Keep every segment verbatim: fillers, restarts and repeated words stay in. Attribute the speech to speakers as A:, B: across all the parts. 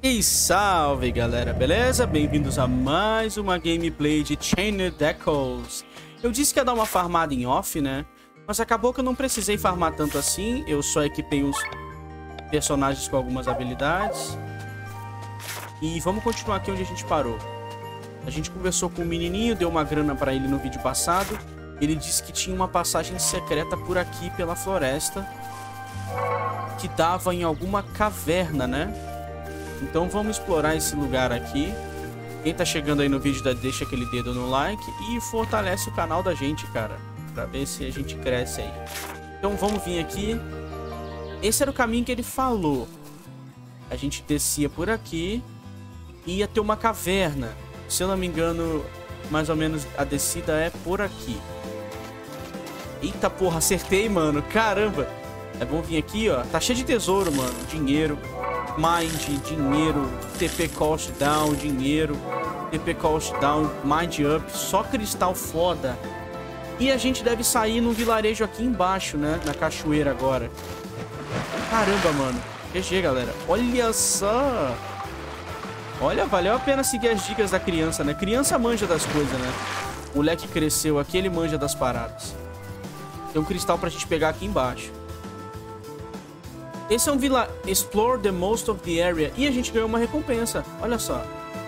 A: E salve galera, beleza? Bem-vindos a mais uma gameplay de Chained Echoes. Eu disse que ia dar uma farmada em off, né? Mas acabou que eu não precisei farmar tanto assim. Eu só equipei uns personagens com algumas habilidades. E vamos continuar aqui onde a gente parou. A gente conversou com o menininho, deu uma grana pra ele no vídeo passado. Ele disse que tinha uma passagem secreta por aqui pela floresta, que dava em alguma caverna, né? Então vamos explorar esse lugar aqui. Quem tá chegando aí no vídeo, deixa aquele dedo no like e fortalece o canal da gente, cara, pra ver se a gente cresce aí. Então vamos vir aqui. Esse era o caminho que ele falou. A gente descia por aqui e ia ter uma caverna. Se eu não me engano, mais ou menos a descida é por aqui. Eita porra, acertei, mano. Caramba. É bom vir aqui, ó. Tá cheio de tesouro, mano. Dinheiro. Mind, dinheiro. T P cost down, dinheiro. T P cost down, mind up. Só cristal foda. E a gente deve sair num vilarejo aqui embaixo, né? Na cachoeira agora. Caramba, mano. G G, galera. Olha só. Olha, valeu a pena seguir as dicas da criança, né? Criança manja das coisas, né? O moleque cresceu aqui, ele manja das paradas. Tem um cristal pra gente pegar aqui embaixo. Esse é um vila... Explore the most of the area. E a gente ganhou uma recompensa. Olha só.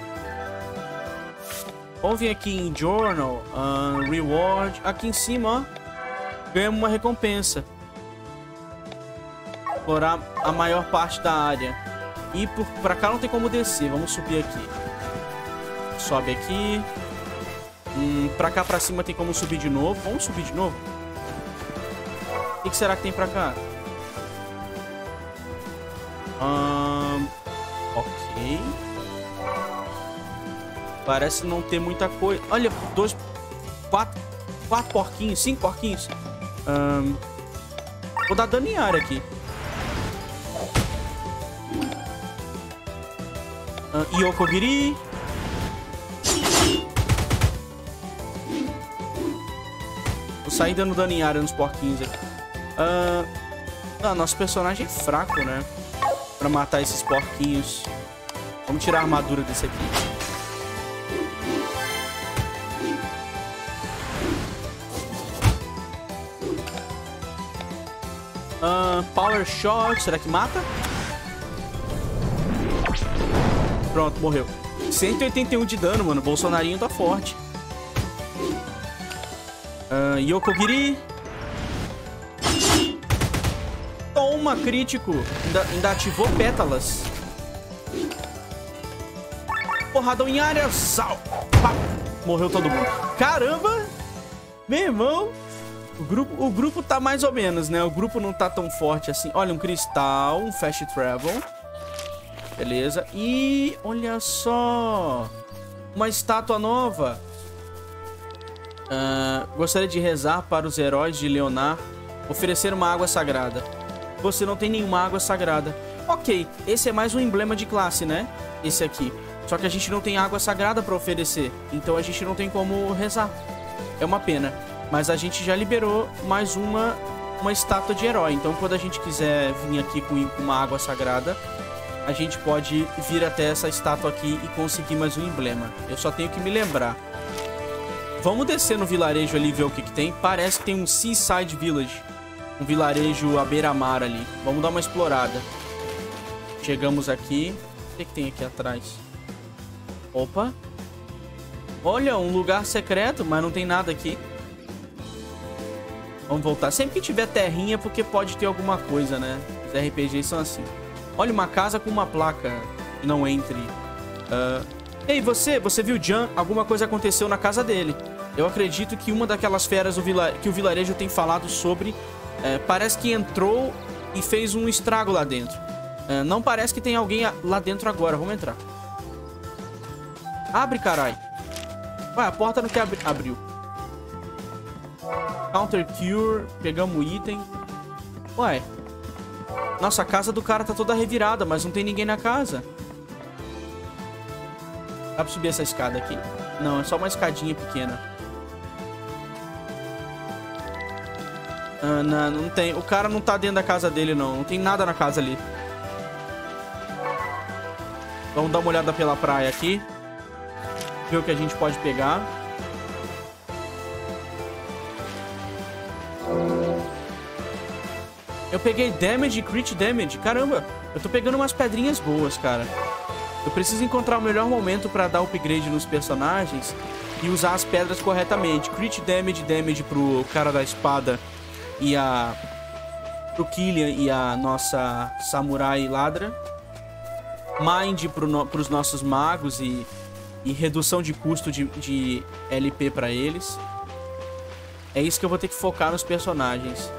A: Vamos vir aqui em Journal. Uh, reward. Aqui em cima, ó. Ganhamos uma recompensa. Explorar a maior parte da área. E por... pra cá não tem como descer. Vamos subir aqui. Sobe aqui. Hum, pra cá pra cima tem como subir de novo. Vamos subir de novo? O que, que será que tem pra cá? Um, ok. Parece não ter muita coisa. Olha, dois, quatro, quatro porquinhos, cinco porquinhos. Um, vou dar dano em área aqui. Um, Yokogiri. Vou sair dando dano em área nos porquinhos aqui. Uh, ah, nosso personagem é fraco, né? Pra matar esses porquinhos. Vamos tirar a armadura desse aqui. Uh, Power Shot. Será que mata? Pronto, morreu. cento e oitenta e um de dano, mano. O Bolsonarinho tá forte. Uh, Yokogiri. Toma, crítico. Ainda, ainda ativou pétalas. Porradão em área. Sal. Pá. Morreu todo mundo. Caramba. Meu irmão. O grupo, o grupo tá mais ou menos, né? O grupo não tá tão forte assim. Olha, um cristal. Um fast travel. Beleza. E olha só. Uma estátua nova. Uh, gostaria de rezar para os heróis de Leonar. Oferecer uma água sagrada. Você não tem nenhuma água sagrada. Ok, esse é mais um emblema de classe, né? Esse aqui. Só que a gente não tem água sagrada pra oferecer. Então a gente não tem como rezar. É uma pena. Mas a gente já liberou mais uma, uma estátua de herói. Então quando a gente quiser vir aqui com uma água sagrada, a gente pode vir até essa estátua aqui e conseguir mais um emblema. Eu só tenho que me lembrar. Vamos descer no vilarejo ali e ver o que que tem. Parece que tem um Seaside Village. Um vilarejo à beira-mar ali. Vamos dar uma explorada. Chegamos aqui. O que que tem aqui atrás? Opa. Olha, um lugar secreto, mas não tem nada aqui. Vamos voltar. Sempre que tiver terrinha é porque pode ter alguma coisa, né? Os R P Gs são assim. Olha, uma casa com uma placa. Não entre. Uh... Ei, você, você viu o Jan? Alguma coisa aconteceu na casa dele. Eu acredito que uma daquelas feras do vila... que o vilarejo tem falado sobre... É, parece que entrou e fez um estrago lá dentro. É, não parece que tem alguém lá dentro agora. Vamos entrar. Abre, carai. Ué, a porta não quer abrir. Abriu. Counter Cure. Pegamos o item. Ué. Nossa, a casa do cara tá toda revirada, mas não tem ninguém na casa. Dá pra subir essa escada aqui? Não, é só uma escadinha pequena. Ah, não, não tem. O cara não tá dentro da casa dele, não. Não tem nada na casa ali. Vamos dar uma olhada pela praia aqui. Ver o que a gente pode pegar. Eu peguei damage e crit damage. Caramba, eu tô pegando umas pedrinhas boas, cara. Eu preciso encontrar o melhor momento pra dar upgrade nos personagens e usar as pedras corretamente. Crit damage, damage pro cara da espada e a... pro Killian e a nossa samurai ladra. Mind pro no... pros nossos magos e... e redução de custo de, de L P pra eles. É isso que eu vou ter que focar nos personagens.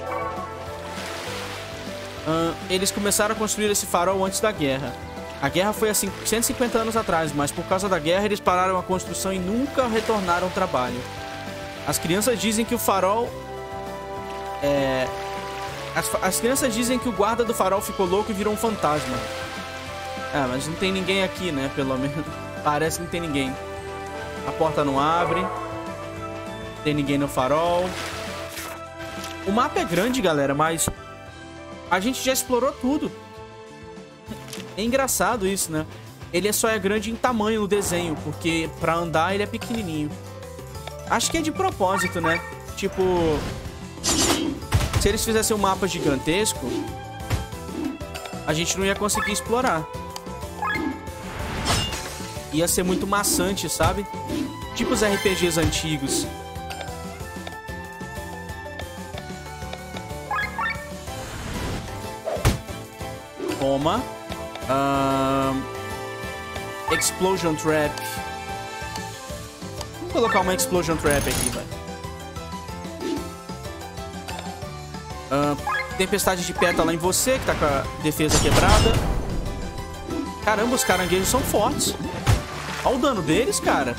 A: Uh, eles começaram a construir esse farol antes da guerra. A guerra foi há cento e cinquenta anos atrás, mas por causa da guerra eles pararam a construção e nunca retornaram ao trabalho. As crianças dizem que o farol... É... As, as crianças dizem que o guarda do farol ficou louco e virou um fantasma. Ah, mas não tem ninguém aqui, né? Pelo menos parece que não tem ninguém. A porta não abre. Não tem ninguém no farol. O mapa é grande, galera, mas... a gente já explorou tudo. É engraçado isso, né? Ele só é grande em tamanho no desenho, porque pra andar ele é pequenininho. Acho que é de propósito, né? Tipo... se eles fizessem um mapa gigantesco, a gente não ia conseguir explorar. Ia ser muito maçante, sabe? Tipo os R P Gs antigos. Toma. Um, Explosion Trap. Vamos colocar uma Explosion Trap aqui, velho. Uh, tempestade de pétala em você, que tá com a defesa quebrada. Caramba, os caranguejos são fortes. Olha o dano deles, cara.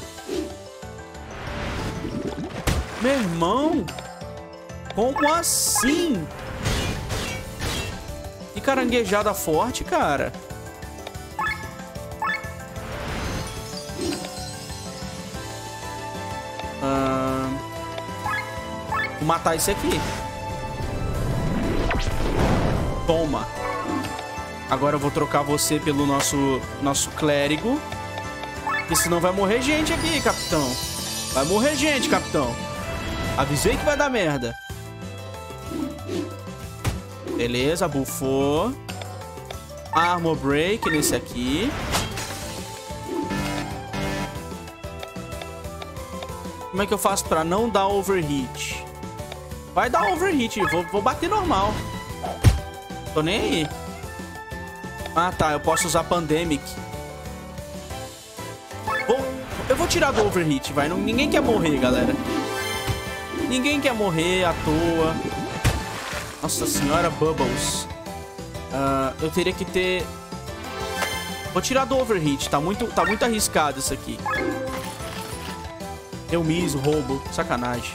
A: Meu irmão. Como assim? Que caranguejada forte, cara. Ah, vou matar esse aqui. Toma. Agora eu vou trocar você pelo nosso, nosso clérigo. Porque senão vai morrer gente aqui, capitão. Vai morrer gente, capitão. Avisei que vai dar merda. Beleza, bufou. Armor Break nesse aqui. Como é que eu faço pra não dar overheat? Vai dar overheat, vou, vou bater normal. Tô nem aí. Ah, tá, eu posso usar Pandemic. Vou, eu vou tirar do overheat, vai. Não, ninguém quer morrer, galera. Ninguém quer morrer à toa. Nossa senhora, Bubbles. Uh, eu teria que ter... Vou tirar do overheat. Tá muito, tá muito arriscado isso aqui. Eu miso, roubo. Sacanagem.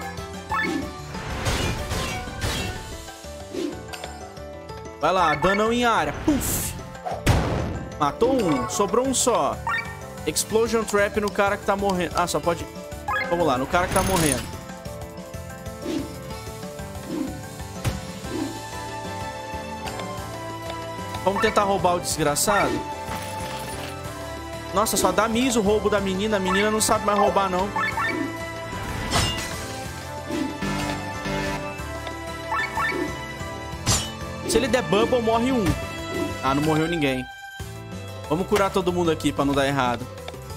A: Vai lá, danão em área. Puf. Matou um. Sobrou um só. Explosion Trap no cara que tá morrendo. Ah, só pode... Vamos lá, no cara que tá morrendo. Vamos tentar roubar o desgraçado. Nossa, só dá miso o roubo da menina. A menina não sabe mais roubar, não. Se ele der bubble, morre um. Ah, não morreu ninguém. Vamos curar todo mundo aqui pra não dar errado.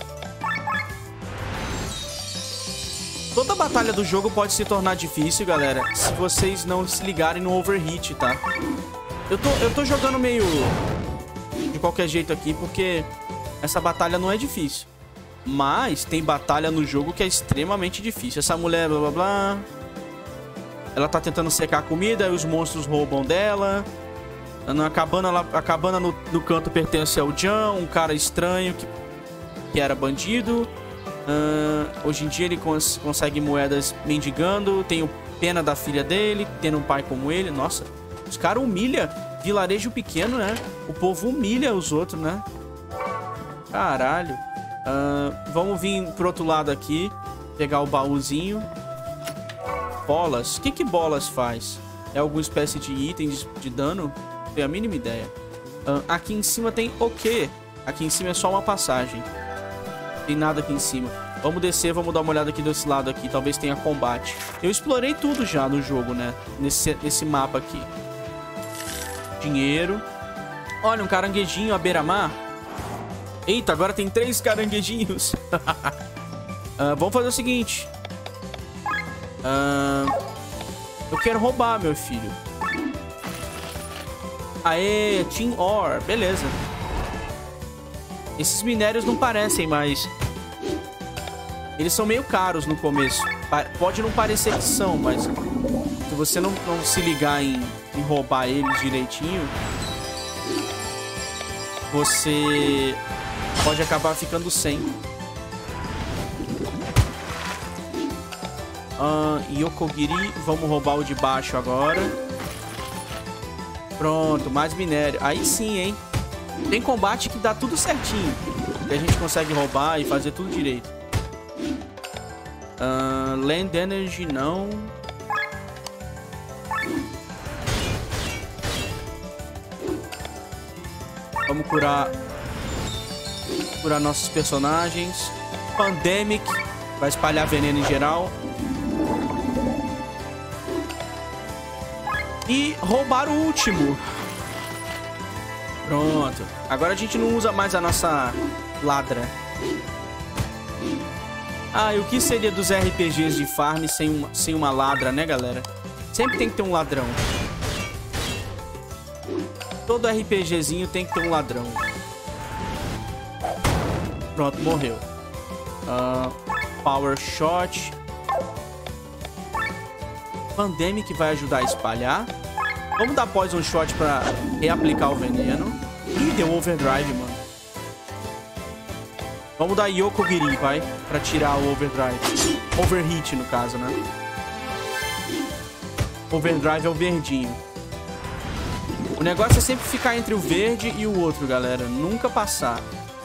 A: Toda batalha do jogo pode se tornar difícil, galera, se vocês não se ligarem no overheat, tá? Eu tô, eu tô jogando meio de qualquer jeito aqui, porque essa batalha não é difícil. Mas tem batalha no jogo que é extremamente difícil. Essa mulher, blá, blá, blá. Ela tá tentando secar a comida, e os monstros roubam dela. A cabana, ela, a cabana no, no canto pertence ao Jan, um cara estranho que, que era bandido. Uh, hoje em dia ele cons consegue moedas mendigando. Tenho pena da filha dele, tendo um pai como ele. Nossa... Os caras humilham. Vilarejo pequeno, né? O povo humilha os outros, né? Caralho. Uh, vamos vir pro outro lado aqui. Pegar o baúzinho. Bolas. O que que bolas faz? É alguma espécie de item de, de dano? Não tenho a mínima ideia. Uh, aqui em cima tem o quê? Aqui em cima é só uma passagem. Não tem nada aqui em cima. Vamos descer, vamos dar uma olhada aqui desse lado aqui. Talvez tenha combate. Eu explorei tudo já no jogo, né? Nesse, nesse mapa aqui. Dinheiro. Olha, um caranguejinho à beira-mar. Eita, agora tem três caranguejinhos. uh, vamos fazer o seguinte. Uh, eu quero roubar, meu filho. Aê, Tin Ore. Beleza. Esses minérios não parecem, mas... eles são meio caros no começo. Pode não parecer que são, mas... se você não, não se ligar em, em roubar eles direitinho... você... pode acabar ficando sem. Uh, Yokogiri. Vamos roubar o de baixo agora. Pronto, mais minério. Aí sim, hein? Tem combate que dá tudo certinho. Que a gente consegue roubar e fazer tudo direito. Uh, Land Energy não. Vamos curar... curar nossos personagens. Pandemic. Vai espalhar veneno em geral. E roubar o último. Pronto. Agora a gente não usa mais a nossa ladra. Ah, e o que seria dos R P Gs de farm sem uma, sem uma ladra, né, galera? Sempre tem que ter um ladrão. Todo RPGzinho tem que ter um ladrão. Pronto, morreu. Uh, Power Shot. Pandemic vai ajudar a espalhar. Vamos dar Poison Shot pra reaplicar o veneno. Ih, deu Overdrive, mano. Vamos dar Yokogiri, vai. Pra tirar o Overdrive. Overheat, no caso, né? Overdrive é o verdinho. O negócio é sempre ficar entre o verde e o outro, galera. Nunca passar.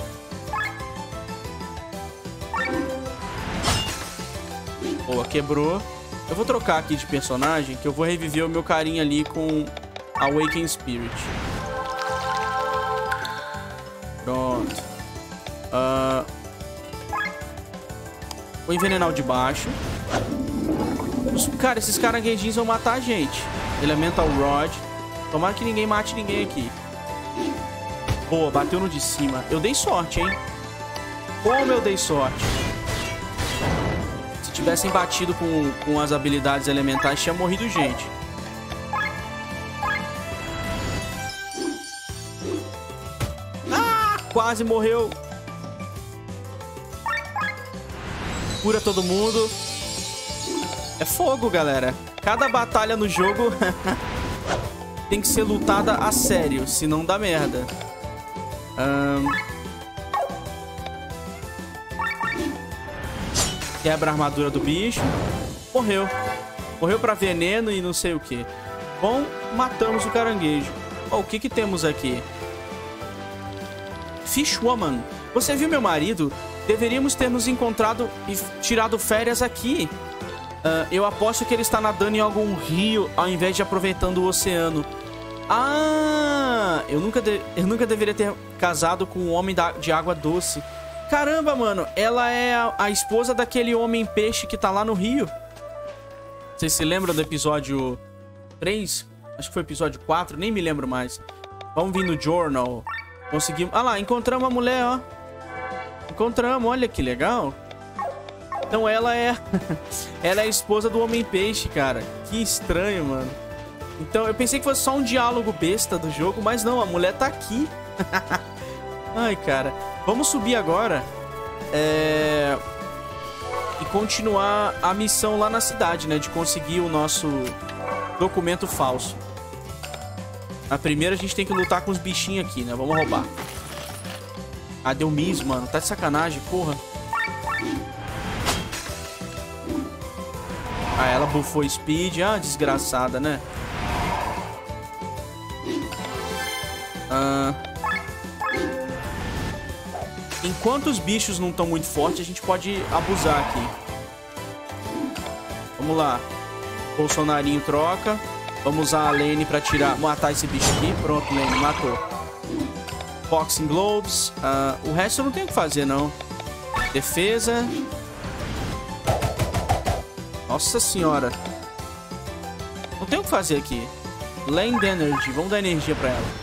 A: Boa, quebrou. Eu vou trocar aqui de personagem, que eu vou reviver o meu carinha ali com Awaken Spirit. Pronto. Uh... Vou envenenar o de baixo. Os... Cara, esses caranguejinhos vão matar a gente. Elemental Rod. Tomara que ninguém mate ninguém aqui. Boa, bateu no de cima. Eu dei sorte, hein? Como eu dei sorte. Se tivessem batido com, com as habilidades elementais, tinha morrido gente. Ah, quase morreu. Cura todo mundo. É fogo, galera. Cada batalha no jogo tem que ser lutada a sério, senão dá merda. Um... Quebra a armadura do bicho. Morreu. Morreu pra veneno e não sei o que. Bom, matamos o caranguejo. Oh, o que que temos aqui? Fishwoman. Você viu meu marido? Deveríamos ter nos encontrado e tirado férias aqui. Uh, eu aposto que ele está nadando em algum rio ao invés de aproveitando o oceano. Ah! Eu nunca, de... eu nunca deveria ter casado com um homem da... de água doce. Caramba, mano, ela é a, a esposa daquele homem peixe que tá lá no rio. Vocês se lembram do episódio três? Acho que foi episódio quatro, nem me lembro mais. Vamos vir no journal. Conseguimos... Ah lá, encontramos a mulher, ó. Encontramos, olha que legal. Então ela é... ela é a esposa do homem peixe, cara. Que estranho, mano. Então eu pensei que fosse só um diálogo besta do jogo, mas não, a mulher tá aqui. Ai, cara. Vamos subir agora é... e continuar a missão lá na cidade, né? De conseguir o nosso documento falso. A primeira a gente tem que lutar com os bichinhos aqui, né? Vamos roubar. Ah, deu miss, mano. Tá de sacanagem, porra. Ah, ela buffou speed. Ah, desgraçada, né? Ah... Enquanto os bichos não estão muito fortes, a gente pode abusar aqui. Vamos lá. Bolsonarinho troca. Vamos usar a Lane pra tirar, matar esse bicho aqui. Pronto, Lane, matou. Boxing Gloves. Uh, o resto eu não tenho o que fazer, não. Defesa. Nossa senhora. Não tem o que fazer aqui. Land Energy. Vamos dar energia pra ela.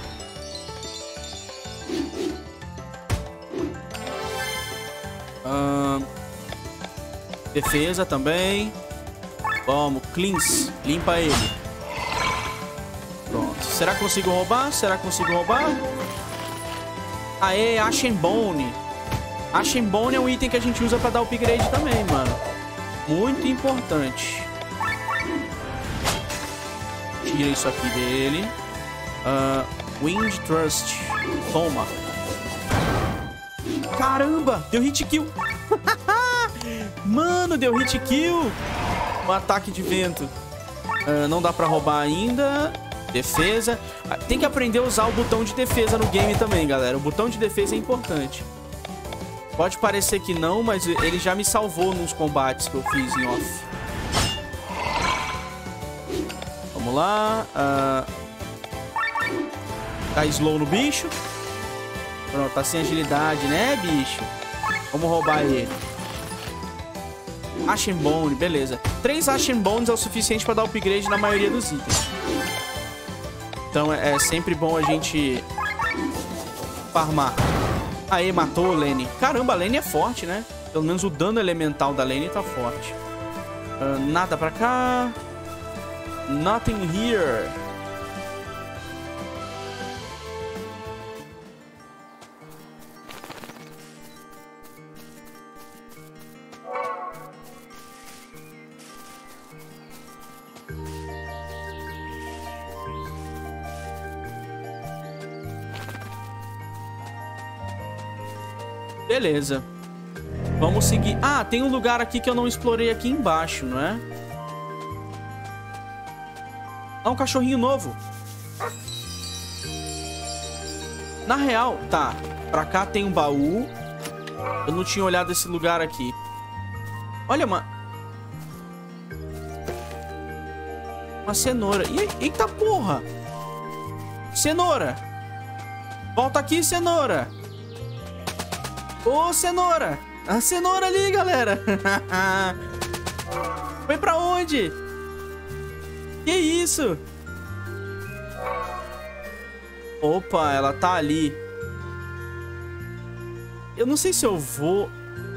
A: Uh, defesa também. Vamos. Cleanse. Limpa ele. Pronto. Será que consigo roubar? Será que consigo roubar? Aê, Ashen Bone. Ashen Bone é um item que a gente usa pra dar upgrade também, mano. Muito importante. Tira isso aqui dele. Uh, Wind Trust. Toma. Caramba, deu hit kill. Mano, deu hit kill. Um ataque de vento. Uh, não dá pra roubar ainda. Defesa. Tem que aprender a usar o botão de defesa no game também, galera. O botão de defesa é importante. Pode parecer que não, mas ele já me salvou nos combates que eu fiz em off. Vamos lá. Uh... Tá slow no bicho. Pronto, tá sem agilidade, né, bicho? Vamos roubar ele. Ashen Bone, beleza. Três Ashen Bones é o suficiente pra dar upgrade na maioria dos itens. Então é sempre bom a gente farmar. Aê, matou a Lenny. Caramba, a Lenny é forte, né? Pelo menos o dano elemental da Lenny tá forte. Uh, nada pra cá. Nothing here. Beleza. Vamos seguir. Ah, tem um lugar aqui que eu não explorei aqui embaixo, não é? Ah, um cachorrinho novo. Na real, tá. Pra cá tem um baú. Eu não tinha olhado esse lugar aqui. Olha, uma... Uma cenoura. Eita porra! Cenoura! Volta aqui, cenoura! Ô, cenoura! A cenoura ali, galera! Foi pra onde? Que isso? Opa, ela tá ali. Eu não sei se eu vou...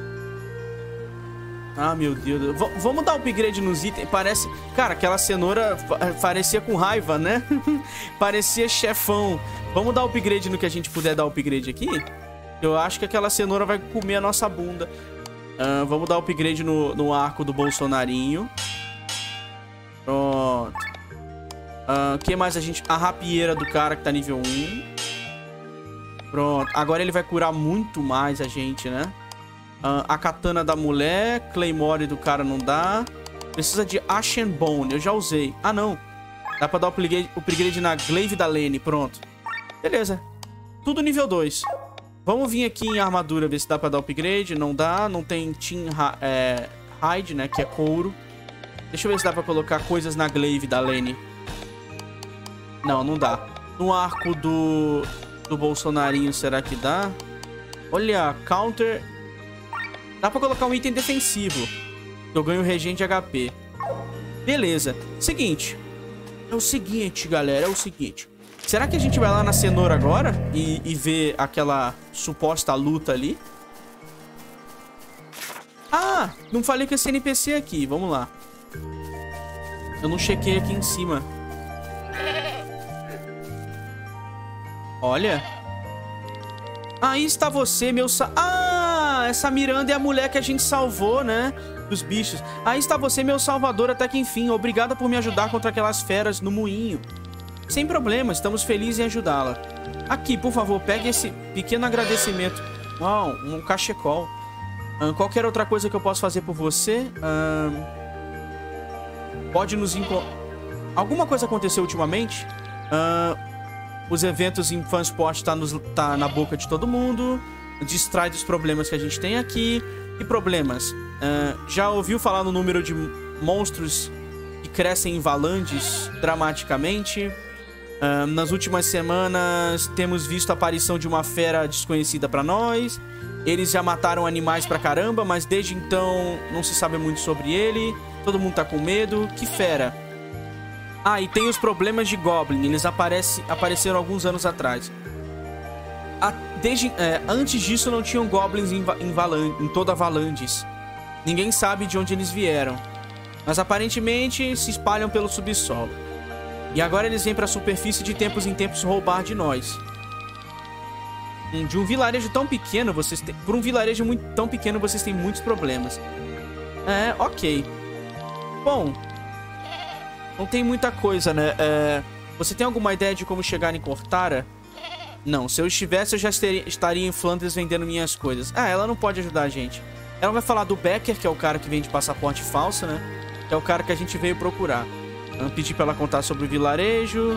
A: Ah, meu Deus. V vamos dar upgrade nos itens. Parece... Cara, aquela cenoura parecia com raiva, né? Parecia chefão. Vamos dar upgrade no que a gente puder dar upgrade aqui? Eu acho que aquela cenoura vai comer a nossa bunda. Uh, vamos dar upgrade no, no arco do Bolsonarinho. Pronto. O uh, que mais a gente... A rapieira do cara que tá nível um. Pronto. Agora ele vai curar muito mais a gente, né? Uh, a katana da mulher. Claymore do cara não dá. Precisa de Ashen Bone. Eu já usei. Ah, não. Dá pra dar upgrade, upgrade na Glaive da Lenny. Pronto. Beleza. Tudo nível dois. Vamos vir aqui em armadura, ver se dá pra dar upgrade. Não dá, não tem Team é, Hide, né, que é couro. Deixa eu ver se dá pra colocar coisas na Glaive da Lenny. Não, não dá. No arco do, do Bolsonarinho, será que dá? Olha, counter. Dá pra colocar um item defensivo. Eu ganho regente H P. Beleza. Seguinte. É o seguinte, galera, é o seguinte. Será que a gente vai lá na cenoura agora e, e ver aquela suposta luta ali? Ah, não falei que esse N P C aqui. Vamos lá. Eu não chequei aqui em cima. Olha. Aí está você, meu... Sa ah, essa Miranda é a mulher que a gente salvou, né? Dos bichos. Aí está você, meu salvador, até que enfim. Obrigada por me ajudar contra aquelas feras no moinho. Sem problema, estamos felizes em ajudá-la. Aqui, por favor, pegue esse pequeno agradecimento. Uau, um cachecol. Uh, qualquer outra coisa que eu possa fazer por você? Uh, pode nos encontrar... Alguma coisa aconteceu ultimamente? Uh, os eventos em Fansport tá, nos... tá na boca de todo mundo. Distrai dos problemas que a gente tem aqui. Que problemas? Uh, já ouviu falar no número de monstros que crescem em Valandes dramaticamente? Uh, nas últimas semanas, temos visto a aparição de uma fera desconhecida pra nós. Eles já mataram animais pra caramba, mas desde então não se sabe muito sobre ele. Todo mundo tá com medo. Que fera. Ah, e tem os problemas de Goblin. Eles aparece, apareceram alguns anos atrás. A, desde, é, antes disso não tinham Goblins em, em, Valan, em toda Valandis. Ninguém sabe de onde eles vieram. Mas aparentemente se espalham pelo subsolo. E agora eles vêm pra superfície de tempos em tempos roubar de nós. De um vilarejo tão pequeno, vocês têm... Por um vilarejo muito, tão pequeno, vocês têm muitos problemas. É, ok. Bom, não tem muita coisa, né? É, você tem alguma ideia de como chegar em Cortara? Não, se eu estivesse, eu já estaria, estaria em Flandres vendendo minhas coisas. Ah, ela não pode ajudar a gente. Ela vai falar do Becker, que é o cara que vende passaporte falso, né? Que é o cara que a gente veio procurar. Vamos pedir pra ela contar sobre o vilarejo.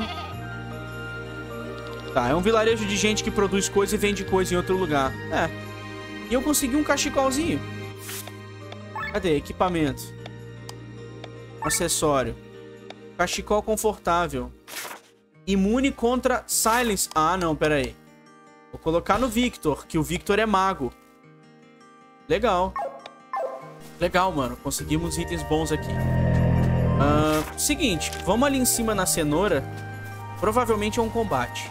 A: Tá, é um vilarejo de gente que produz coisa e vende coisa em outro lugar. É. E eu consegui um cachecolzinho. Cadê? Equipamento. Acessório. Cachecol confortável. Imune contra Silence. Ah, não, pera aí. Vou colocar no Victor, que o Victor é mago. Legal. Legal, mano. Conseguimos itens bons aqui. Uh, seguinte, vamos ali em cima na cenoura. Provavelmente é um combate.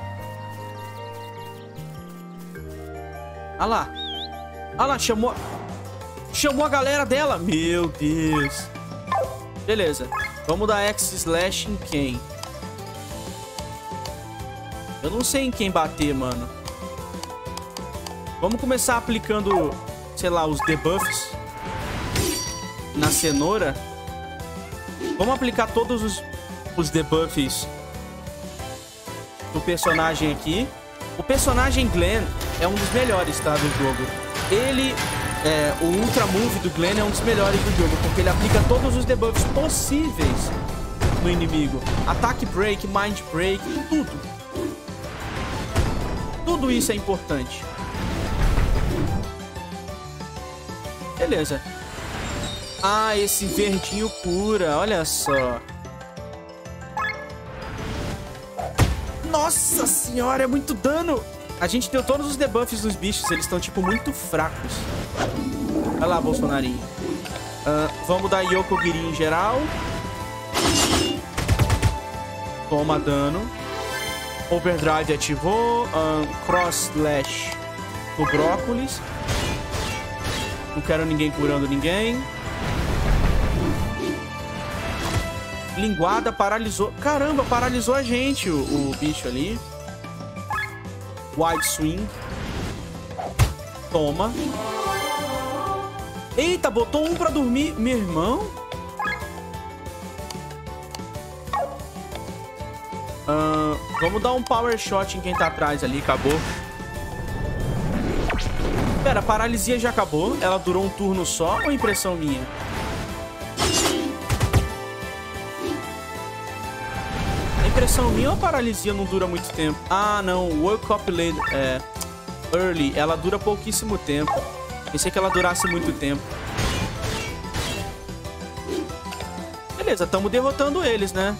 A: Ah lá. Ah lá, chamou... Chamou a galera dela. Meu Deus. Beleza. Vamos dar X-Slash em quem? Eu não sei em quem bater, mano. Vamos começar aplicando, sei lá, os debuffs na cenoura. Vamos aplicar todos os, os debuffs do personagem aqui. O personagem Glenn é um dos melhores, tá, do jogo. Ele, é, o Ultra Move do Glenn é um dos melhores do jogo, porque ele aplica todos os debuffs possíveis no inimigo. Attack Break, Mind Break, tudo. Tudo isso é importante. Beleza. Ah, esse verdinho cura, olha só. Nossa senhora, é muito dano. A gente deu todos os debuffs nos bichos. Eles estão, tipo, muito fracos. Vai lá, Bolsonarinho. Uh, vamos dar Yokogiri em geral. Toma dano. Overdrive ativou. Uh, Cross Slash do Brócolis. Não quero ninguém curando ninguém. Linguada paralisou. Caramba, paralisou a gente o, o bicho ali. Wide Swing. Toma. Eita, botou um pra dormir. Meu irmão. Uh, vamos dar um Power Shot em quem tá atrás ali. Acabou. Pera, a paralisia já acabou? Ela durou um turno só ou impressão minha? Impressão minha ou a paralisia não dura muito tempo? Ah, não. Woke Up Late, é, Early. Ela dura pouquíssimo tempo. Pensei que ela durasse muito tempo. Beleza, estamos derrotando eles, né?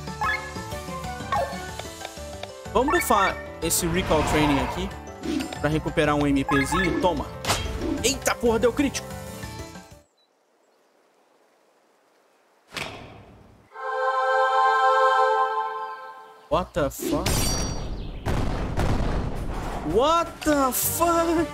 A: Vamos bufar esse Recall Training aqui pra recuperar um MPzinho. Toma. Eita, porra, deu crítico. What the fuck? What the fuck?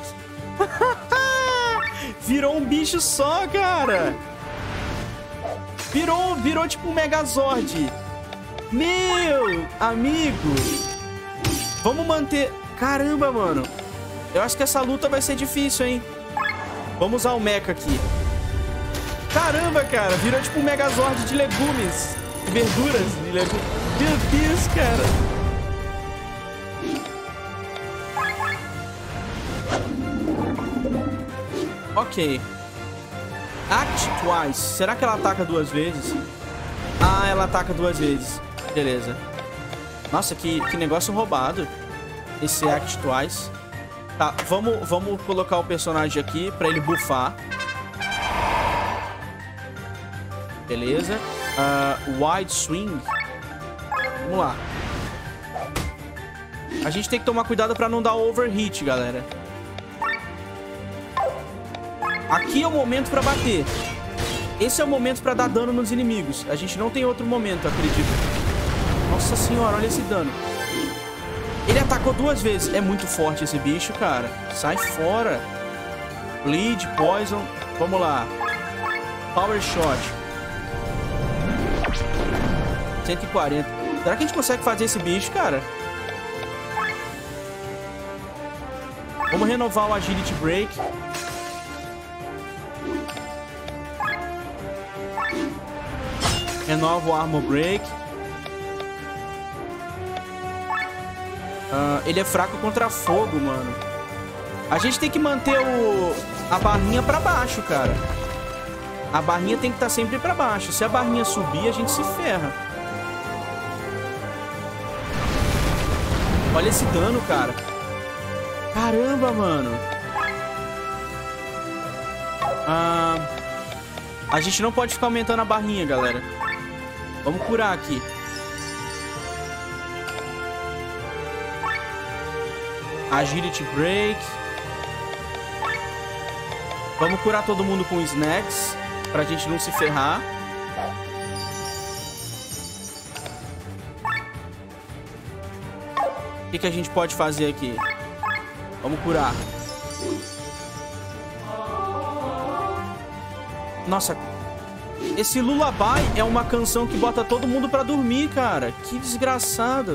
A: Virou um bicho só, cara. Virou, virou tipo um Megazord. Meu amigo. Vamos manter... Caramba, mano. Eu acho que essa luta vai ser difícil, hein? Vamos usar o mecha aqui. Caramba, cara. Virou tipo um Megazord de legumes. Verduras de legumes. Meu Deus, cara. Ok. Act twice. Será que ela ataca duas vezes? Ah, ela ataca duas vezes. Beleza. Nossa, que, que negócio roubado. Esse Act twice. Tá, vamos, vamos colocar o personagem aqui pra ele buffar. Beleza. Uh, wide Swing. Vamos lá. A gente tem que tomar cuidado pra não dar overhit, galera. Aqui é o momento pra bater. Esse é o momento pra dar dano nos inimigos. A gente não tem outro momento, acredito. Nossa senhora, olha esse dano. Ele atacou duas vezes. É muito forte esse bicho, cara. Sai fora. Bleed, Poison. Vamos lá. Power Shot. cento e quarenta. Será que a gente consegue fazer esse bicho, cara? Vamos renovar o Agility Break. Renova o Armor Break. Uh, ele é fraco contra fogo, mano. A gente tem que manter o... a barrinha pra baixo, cara. A barrinha tem que estar sempre pra baixo. Se a barrinha subir, a gente se ferra. Olha esse dano, cara. Caramba, mano. Ah, a gente não pode ficar aumentando a barrinha, galera. Vamos curar aqui. Agility Break. Vamos curar todo mundo com snacks, pra gente não se ferrar. O que, que a gente pode fazer aqui? Vamos curar. Nossa. Esse Lullaby é uma canção que bota todo mundo pra dormir, cara. Que desgraçado.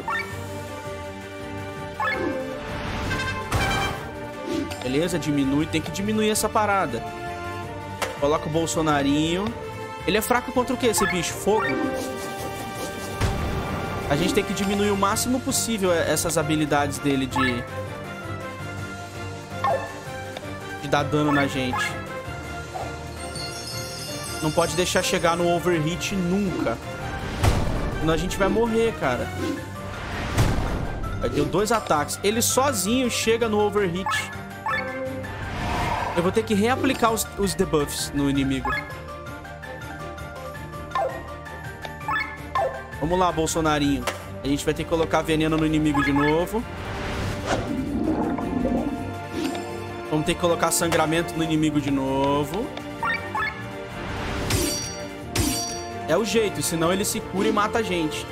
A: Beleza, diminui. Tem que diminuir essa parada. Coloca o Bolsonarinho. Ele é fraco contra o que, esse bicho? Fogo? A gente tem que diminuir o máximo possível essas habilidades dele de... de dar dano na gente. Não pode deixar chegar no overhit nunca. Senão a gente vai morrer, cara. Deu dois ataques. Ele sozinho chega no overhit. Eu vou ter que reaplicar os, os debuffs no inimigo. Vamos lá, Bolsonarinho. A gente vai ter que colocar veneno no inimigo de novo. Vamos ter que colocar sangramento no inimigo de novo. É o jeito, senão ele se cura e mata a gente.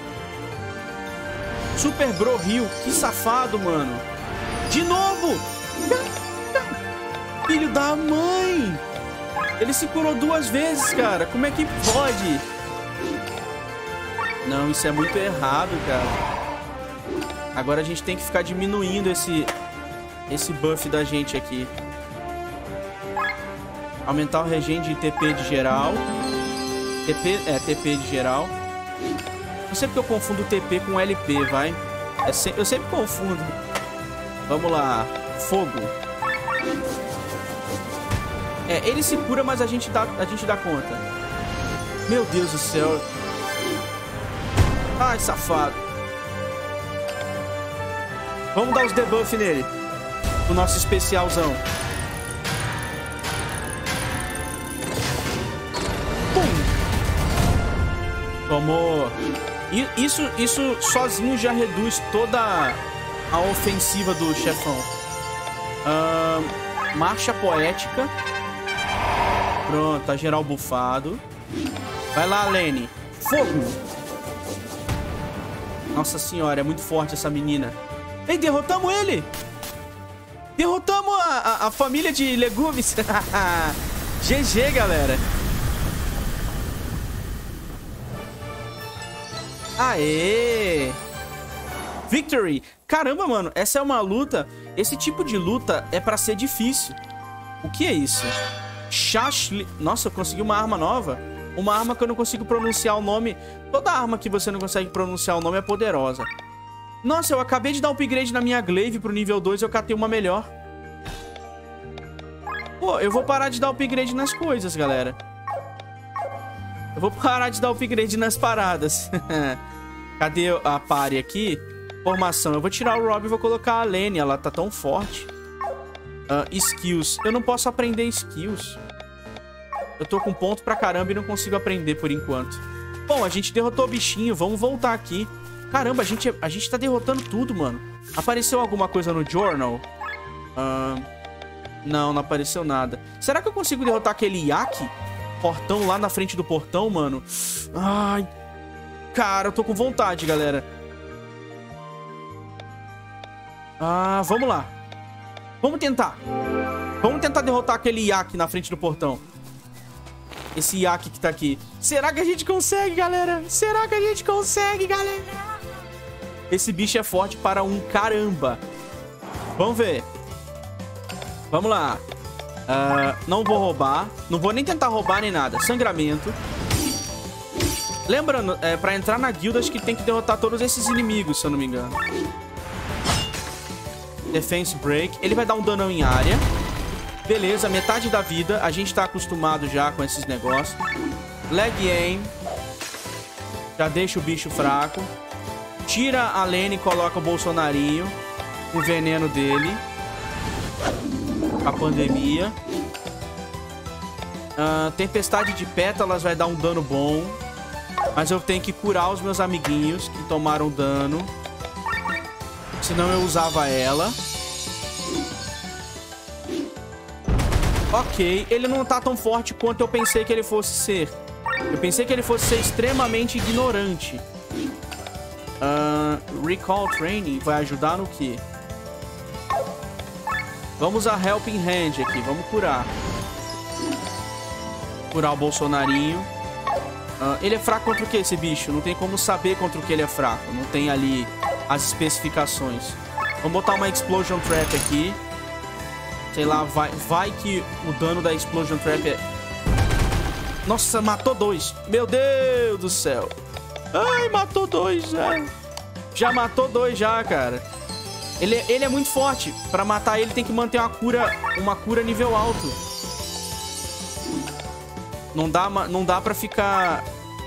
A: Super Bro Heal. Que safado, mano. De novo! Filho da mãe! Ele se curou duas vezes, cara. Como é que pode? Não, isso é muito errado, cara. Agora a gente tem que ficar diminuindo esse, esse buff da gente aqui. Aumentar o regen de T P de geral. T P, é, T P de geral. Não sei porque eu confundo T P com L P, vai. É se, eu sempre confundo. Vamos lá. Fogo. É, ele se cura, mas a gente dá, a gente dá conta. Meu Deus do céu. Ai, safado. Vamos dar os debuff nele. O nosso especialzão. Pum. Tomou. Isso, isso sozinho já reduz toda a ofensiva do chefão. Uh, marcha poética. Pronto, tá geral bufado. Vai lá, Lene. Fogo. Nossa senhora, é muito forte essa menina. Ei, derrotamos ele. Derrotamos a, a, a família de legumes. G G, galera. Aê! Victory! Caramba, mano, essa é uma luta... Esse tipo de luta é pra ser difícil. O que é isso? Shashli... Nossa, eu consegui uma arma nova. Uma arma que eu não consigo pronunciar o nome. Toda arma que você não consegue pronunciar o nome é poderosa. Nossa, eu acabei de dar um upgrade na minha glaive pro nível dois e eu catei uma melhor. Pô, eu vou parar de dar upgrade nas coisas, galera. Eu vou parar de dar upgrade nas paradas. Cadê a pare aqui? Formação. Eu vou tirar o Rob e vou colocar a Lene. Ela tá tão forte. Uh, skills. Eu não posso aprender skills. Eu tô com ponto pra caramba e não consigo aprender por enquanto. Bom, a gente derrotou o bichinho. Vamos voltar aqui. Caramba, a gente, a gente tá derrotando tudo, mano. Apareceu alguma coisa no journal? Uh, não, não apareceu nada. Será que eu consigo derrotar aquele Yak? Portão lá na frente do portão, mano. Ai, cara, eu tô com vontade, galera. Ah, vamos lá. Vamos tentar. Vamos tentar derrotar aquele Yak na frente do portão. Esse Yak que tá aqui. Será que a gente consegue, galera? Será que a gente consegue, galera? Esse bicho é forte para um caramba. Vamos ver. Vamos lá. Uh, não vou roubar. Não vou nem tentar roubar nem nada. Sangramento. Lembrando, é, pra entrar na guilda, acho que tem que derrotar todos esses inimigos, se eu não me engano. Defense Break. Ele vai dar um dano em área. Beleza, metade da vida. A gente tá acostumado já com esses negócios. Leg Aim. Já deixa o bicho fraco. Tira a Lane e coloca o Bolsonarinho. O veneno dele. A pandemia. Uh, Tempestade de pétalas vai dar um dano bom. Mas eu tenho que curar os meus amiguinhos que tomaram dano. Senão eu usava ela. Ok, ele não tá tão forte quanto eu pensei que ele fosse ser. Eu pensei que ele fosse ser extremamente ignorante. Uh, Recall Training vai ajudar no quê? Vamos a Helping Hand aqui, vamos curar. Curar o Bolsonarinho. Uh, ele é fraco contra o que, esse bicho? Não tem como saber contra o que ele é fraco. Não tem ali as especificações. Vamos botar uma Explosion Trap aqui. Sei lá, vai, vai que o dano da Explosion Trap é... Nossa, matou dois. Meu Deus do céu. Ai, matou dois já. Já matou dois já, cara. Ele, ele é muito forte. Pra matar ele tem que manter uma cura, uma cura nível alto. Não dá, não dá pra ficar...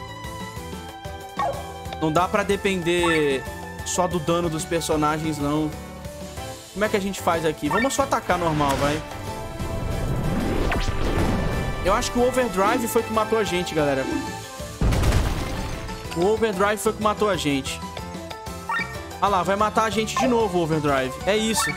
A: Não dá pra depender só do dano dos personagens, não. Como é que a gente faz aqui? Vamos só atacar normal, vai. Eu acho que o Overdrive foi que matou a gente, galera. O Overdrive foi que matou a gente. Ah lá, vai matar a gente de novo o Overdrive. É isso.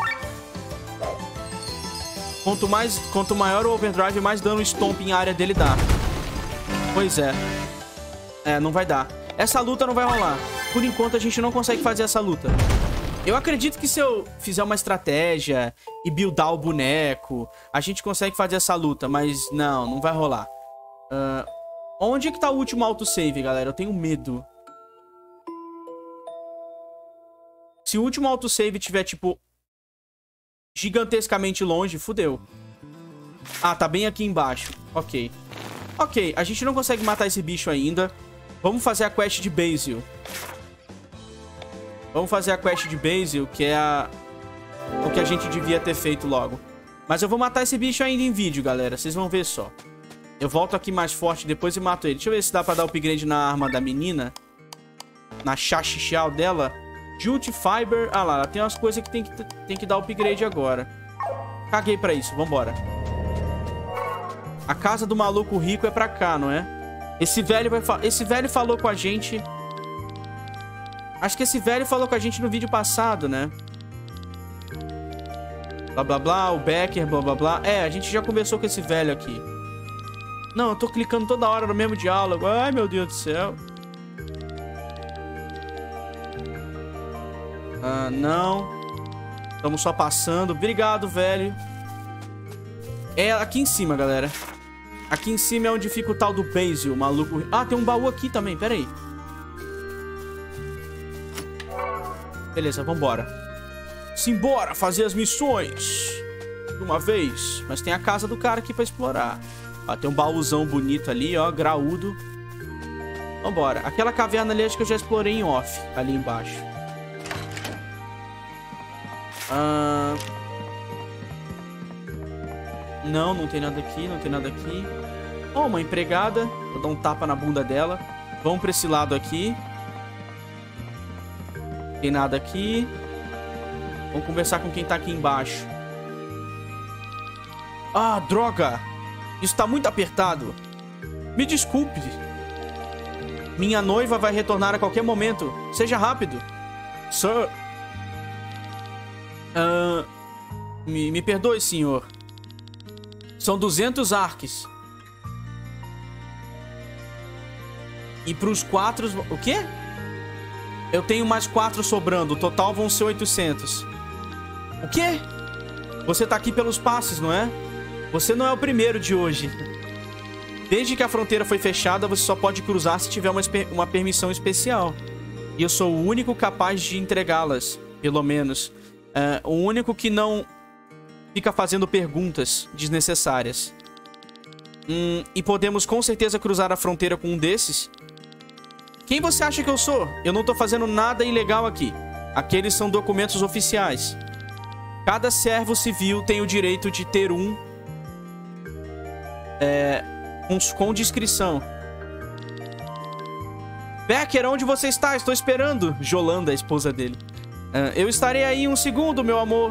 A: Quanto, mais, quanto maior o Overdrive, mais dano o Stomp em área dele dá. Pois é. É, não vai dar. Essa luta não vai rolar. Por enquanto, a gente não consegue fazer essa luta. Eu acredito que se eu fizer uma estratégia e buildar o boneco, a gente consegue fazer essa luta, mas não, não vai rolar. Uh, onde é que tá o último autosave, galera? Eu tenho medo. Se o último autosave tiver, tipo, gigantescamente longe, fudeu. Ah, tá bem aqui embaixo. Ok. Ok, a gente não consegue matar esse bicho ainda. Vamos fazer a quest de Basil. Vamos fazer a quest de Basil, que é a... o que a gente devia ter feito logo. Mas eu vou matar esse bicho ainda em vídeo, galera. Vocês vão ver só. Eu volto aqui mais forte depois e mato ele. Deixa eu ver se dá pra dar upgrade na arma da menina. Na chachichal dela. Jute Fiber. Ah lá, tem umas coisas que tem, que tem que dar upgrade agora. Caguei pra isso, vambora. A casa do maluco rico é pra cá, não é? Esse velho, vai fa... esse velho falou com a gente... Acho que esse velho falou com a gente no vídeo passado, né? Blá, blá, blá. O Becker, blá, blá, blá. É, a gente já conversou com esse velho aqui. Não, eu tô clicando toda hora no mesmo diálogo. Ai, meu Deus do céu. Ah, não. Estamos só passando. Obrigado, velho. É aqui em cima, galera. Aqui em cima é onde fica o tal do Basil, o maluco. Ah, tem um baú aqui também, pera aí. Beleza, vambora. Simbora fazer as missões de uma vez. Mas tem a casa do cara aqui pra explorar. Ó, tem um baúzão bonito ali, ó, graúdo. Vambora. Aquela caverna ali acho que eu já explorei em off, ali embaixo. Ah... Não, não tem nada aqui, não tem nada aqui. Ó, oh, uma empregada. Vou dar um tapa na bunda dela. Vamos pra esse lado aqui. Tem nada aqui. Vamos conversar com quem tá aqui embaixo. Ah, droga! Isso tá muito apertado. Me desculpe. Minha noiva vai retornar a qualquer momento. Seja rápido. Sir. Uh, me, me perdoe, senhor. São duzentos arques. E pros quatro... O quê? Eu tenho mais quatro sobrando. O total vão ser oitocentos. O quê? Você tá aqui pelos passes, não é? Você não é o primeiro de hoje. Desde que a fronteira foi fechada, você só pode cruzar se tiver uma, uma permissão especial. E eu sou o único capaz de entregá-las, pelo menos. Uh, o único que não fica fazendo perguntas desnecessárias. Hum, e podemos com certeza cruzar a fronteira com um desses? Quem você acha que eu sou? Eu não tô fazendo nada ilegal aqui. Aqueles são documentos oficiais. Cada servo civil tem o direito de ter um... É... Com, com discrição. Becker, onde você está? Estou esperando. Jolanda, a esposa dele. Uh, eu estarei aí um segundo, meu amor.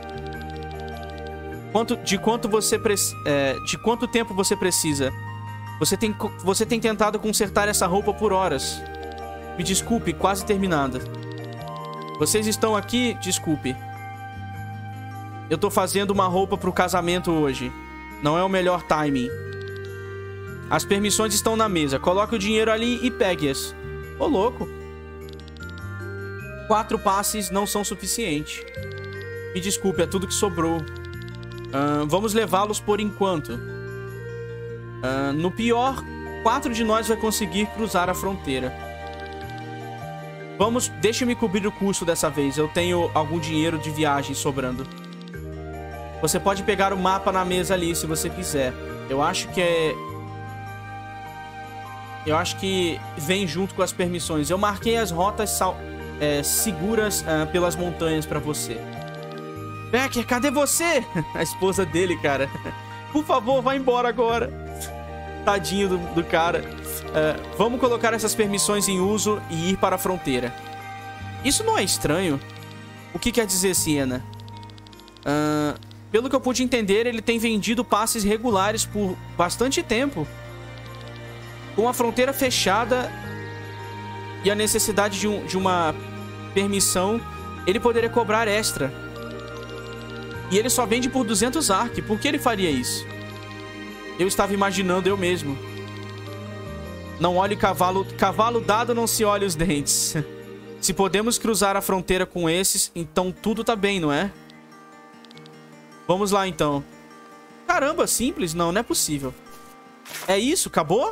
A: Quanto, de quanto você é, de quanto tempo você precisa? Você tem, você tem tentado consertar essa roupa por horas. Me desculpe, quase terminada. Vocês estão aqui? Desculpe. Eu tô fazendo uma roupa pro casamento hoje. Não é o melhor timing. As permissões estão na mesa. Coloque o dinheiro ali e pegue-as. Ô, louco. Quatro passes não são suficientes. Me desculpe, é tudo que sobrou. Uh, vamos levá-los por enquanto. Uh, no pior, quatro de nós vai conseguir cruzar a fronteira. Vamos, deixa-me cobrir o custo dessa vez. Eu tenho algum dinheiro de viagem sobrando. Você pode pegar o mapa na mesa ali, se você quiser. Eu acho que é... Eu acho que vem junto com as permissões. Eu marquei as rotas sal... é, seguras uh, pelas montanhas pra você. Becker, cadê você? A esposa dele, cara. Por favor, vá embora agora. Tadinho do, do cara. Uh, vamos colocar essas permissões em uso e ir para a fronteira. Isso não é estranho? O que quer dizer, Siena? Uh, pelo que eu pude entender, ele tem vendido passes regulares por bastante tempo. Com a fronteira fechada e a necessidade de, um, de uma permissão, ele poderia cobrar extra. E ele só vende por duzentos arc. Por que ele faria isso? Eu estava imaginando eu mesmo. Não olhe cavalo... Cavalo dado não se olhe os dentes. Se podemos cruzar a fronteira com esses, então tudo tá bem, não é? Vamos lá, então. Caramba, simples? Não, não é possível. É isso? Acabou?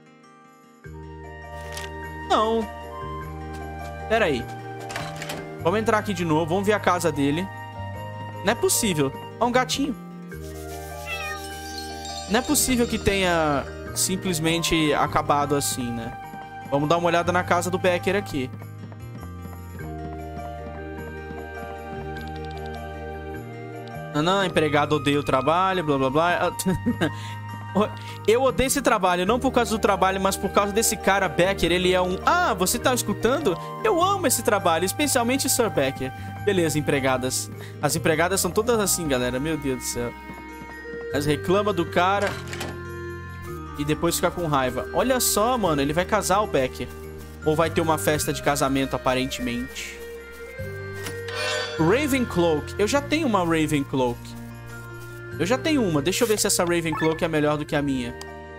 A: Não. Pera aí. Vamos entrar aqui de novo. Vamos ver a casa dele. Não é possível. Ó, um gatinho. Não é possível que tenha simplesmente acabado assim, né? Vamos dar uma olhada na casa do Becker aqui. Não, não, empregado odeia o trabalho, blá blá blá. Eu odeio esse trabalho, não por causa do trabalho, mas por causa desse cara Becker. Ele é um... Ah, você tá escutando? Eu amo esse trabalho, especialmente Sir Becker. Beleza, empregadas. As empregadas são todas assim, galera. Meu Deus do céu. Elas reclamam do cara e depois fica com raiva. Olha só, mano, ele vai casar o Becker. Ou vai ter uma festa de casamento, aparentemente. Ravencloak. Eu já tenho uma Ravencloak. Eu já tenho uma. Deixa eu ver se essa Ravencloak é melhor do que a minha.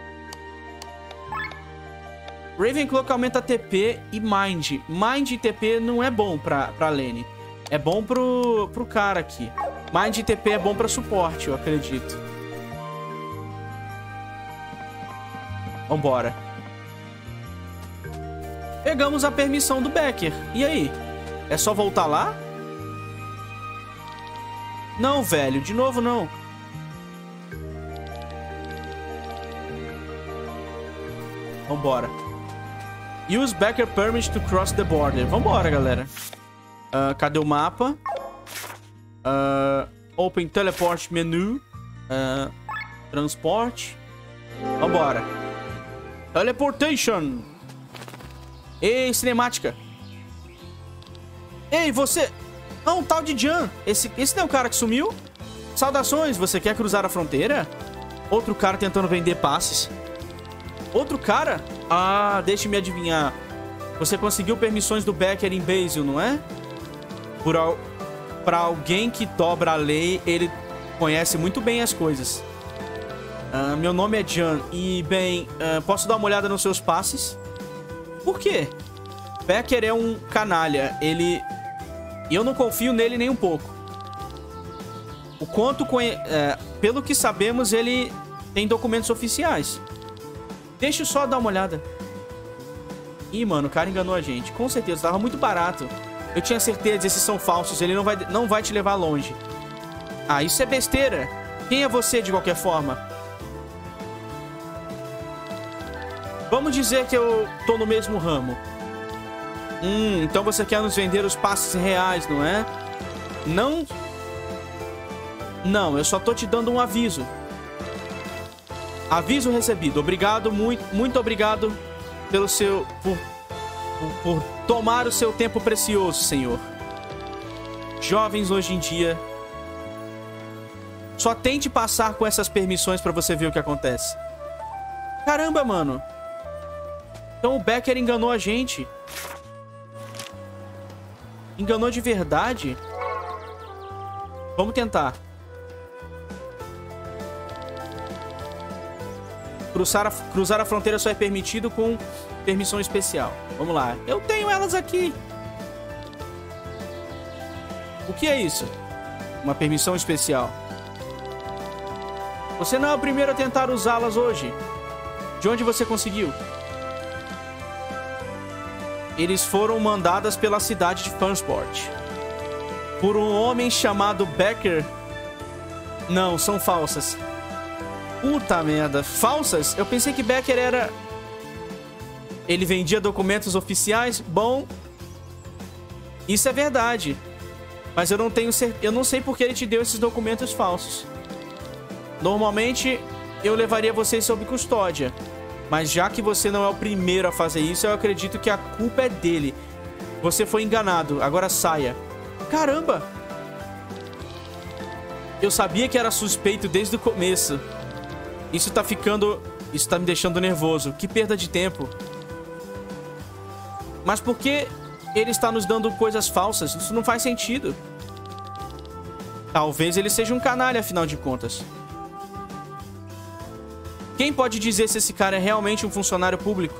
A: Ravencloak aumenta T P e Mind. Mind e T P não é bom pra, pra Lene. É bom pro, pro cara aqui. Mind e T P é bom pra suporte, eu acredito. Vambora. Pegamos a permissão do Becker. E aí? É só voltar lá? Não, velho. De novo, não. Vambora. Use Becker Permit to cross the border. Vambora, galera. Uh, cadê o mapa? Uh, open Teleport menu. Uh, transporte. Vambora. Teleportation. Ei, cinemática. Ei, você... Ah, um tal de Jan. Esse, esse não é o cara que sumiu? Saudações, você quer cruzar a fronteira? Outro cara tentando vender passes. Outro cara? Ah, deixe-me adivinhar. Você conseguiu permissões do Becker em Basil, não é? Por al... Pra alguém que dobra a lei, ele conhece muito bem as coisas. Uh, meu nome é Jan e, bem, uh, posso dar uma olhada nos seus passes? Por quê? Becker é um canalha. Ele... Eu não confio nele nem um pouco. O quanto... Conhe... Uh, pelo que sabemos, ele tem documentos oficiais. Deixa eu só dar uma olhada. Ih, mano, o cara enganou a gente. Com certeza, tava muito barato. Eu tinha certeza, esses são falsos. Ele não vai, não vai te levar longe. Ah, isso é besteira. Quem é você, de qualquer forma? Vamos dizer que eu tô no mesmo ramo. Hum, então você quer nos vender os passes reais, não é? Não... Não, eu só tô te dando um aviso. Aviso recebido. Obrigado, muito, muito obrigado pelo seu... Por, por, por tomar o seu tempo precioso, senhor. Jovens hoje em dia... Só tente passar com essas permissões pra você ver o que acontece. Caramba, mano. Então o Becker enganou a gente. Enganou de verdade? Vamos tentar. Cruzar a, cruzar a fronteira só é permitido com permissão especial. Vamos lá. Eu tenho elas aqui. O que é isso? Uma permissão especial. Você não é o primeiro a tentar usá-las hoje. De onde você conseguiu? Eles foram mandadas pela cidade de Fansport. Por um homem chamado Becker. Não, são falsas. Puta merda. Falsas? Eu pensei que Becker era... Ele vendia documentos oficiais? Bom... Isso é verdade. Mas eu não tenho certeza... Eu não sei por que ele te deu esses documentos falsos. Normalmente, eu levaria você sob custódia. Mas já que você não é o primeiro a fazer isso, eu acredito que a culpa é dele. Você foi enganado. Agora saia. Caramba! Eu sabia que era suspeito desde o começo. Isso tá ficando... Isso tá me deixando nervoso. Que perda de tempo. Mas por que ele está nos dando coisas falsas? Isso não faz sentido. Talvez ele seja um canalha, afinal de contas. Quem pode dizer se esse cara é realmente um funcionário público?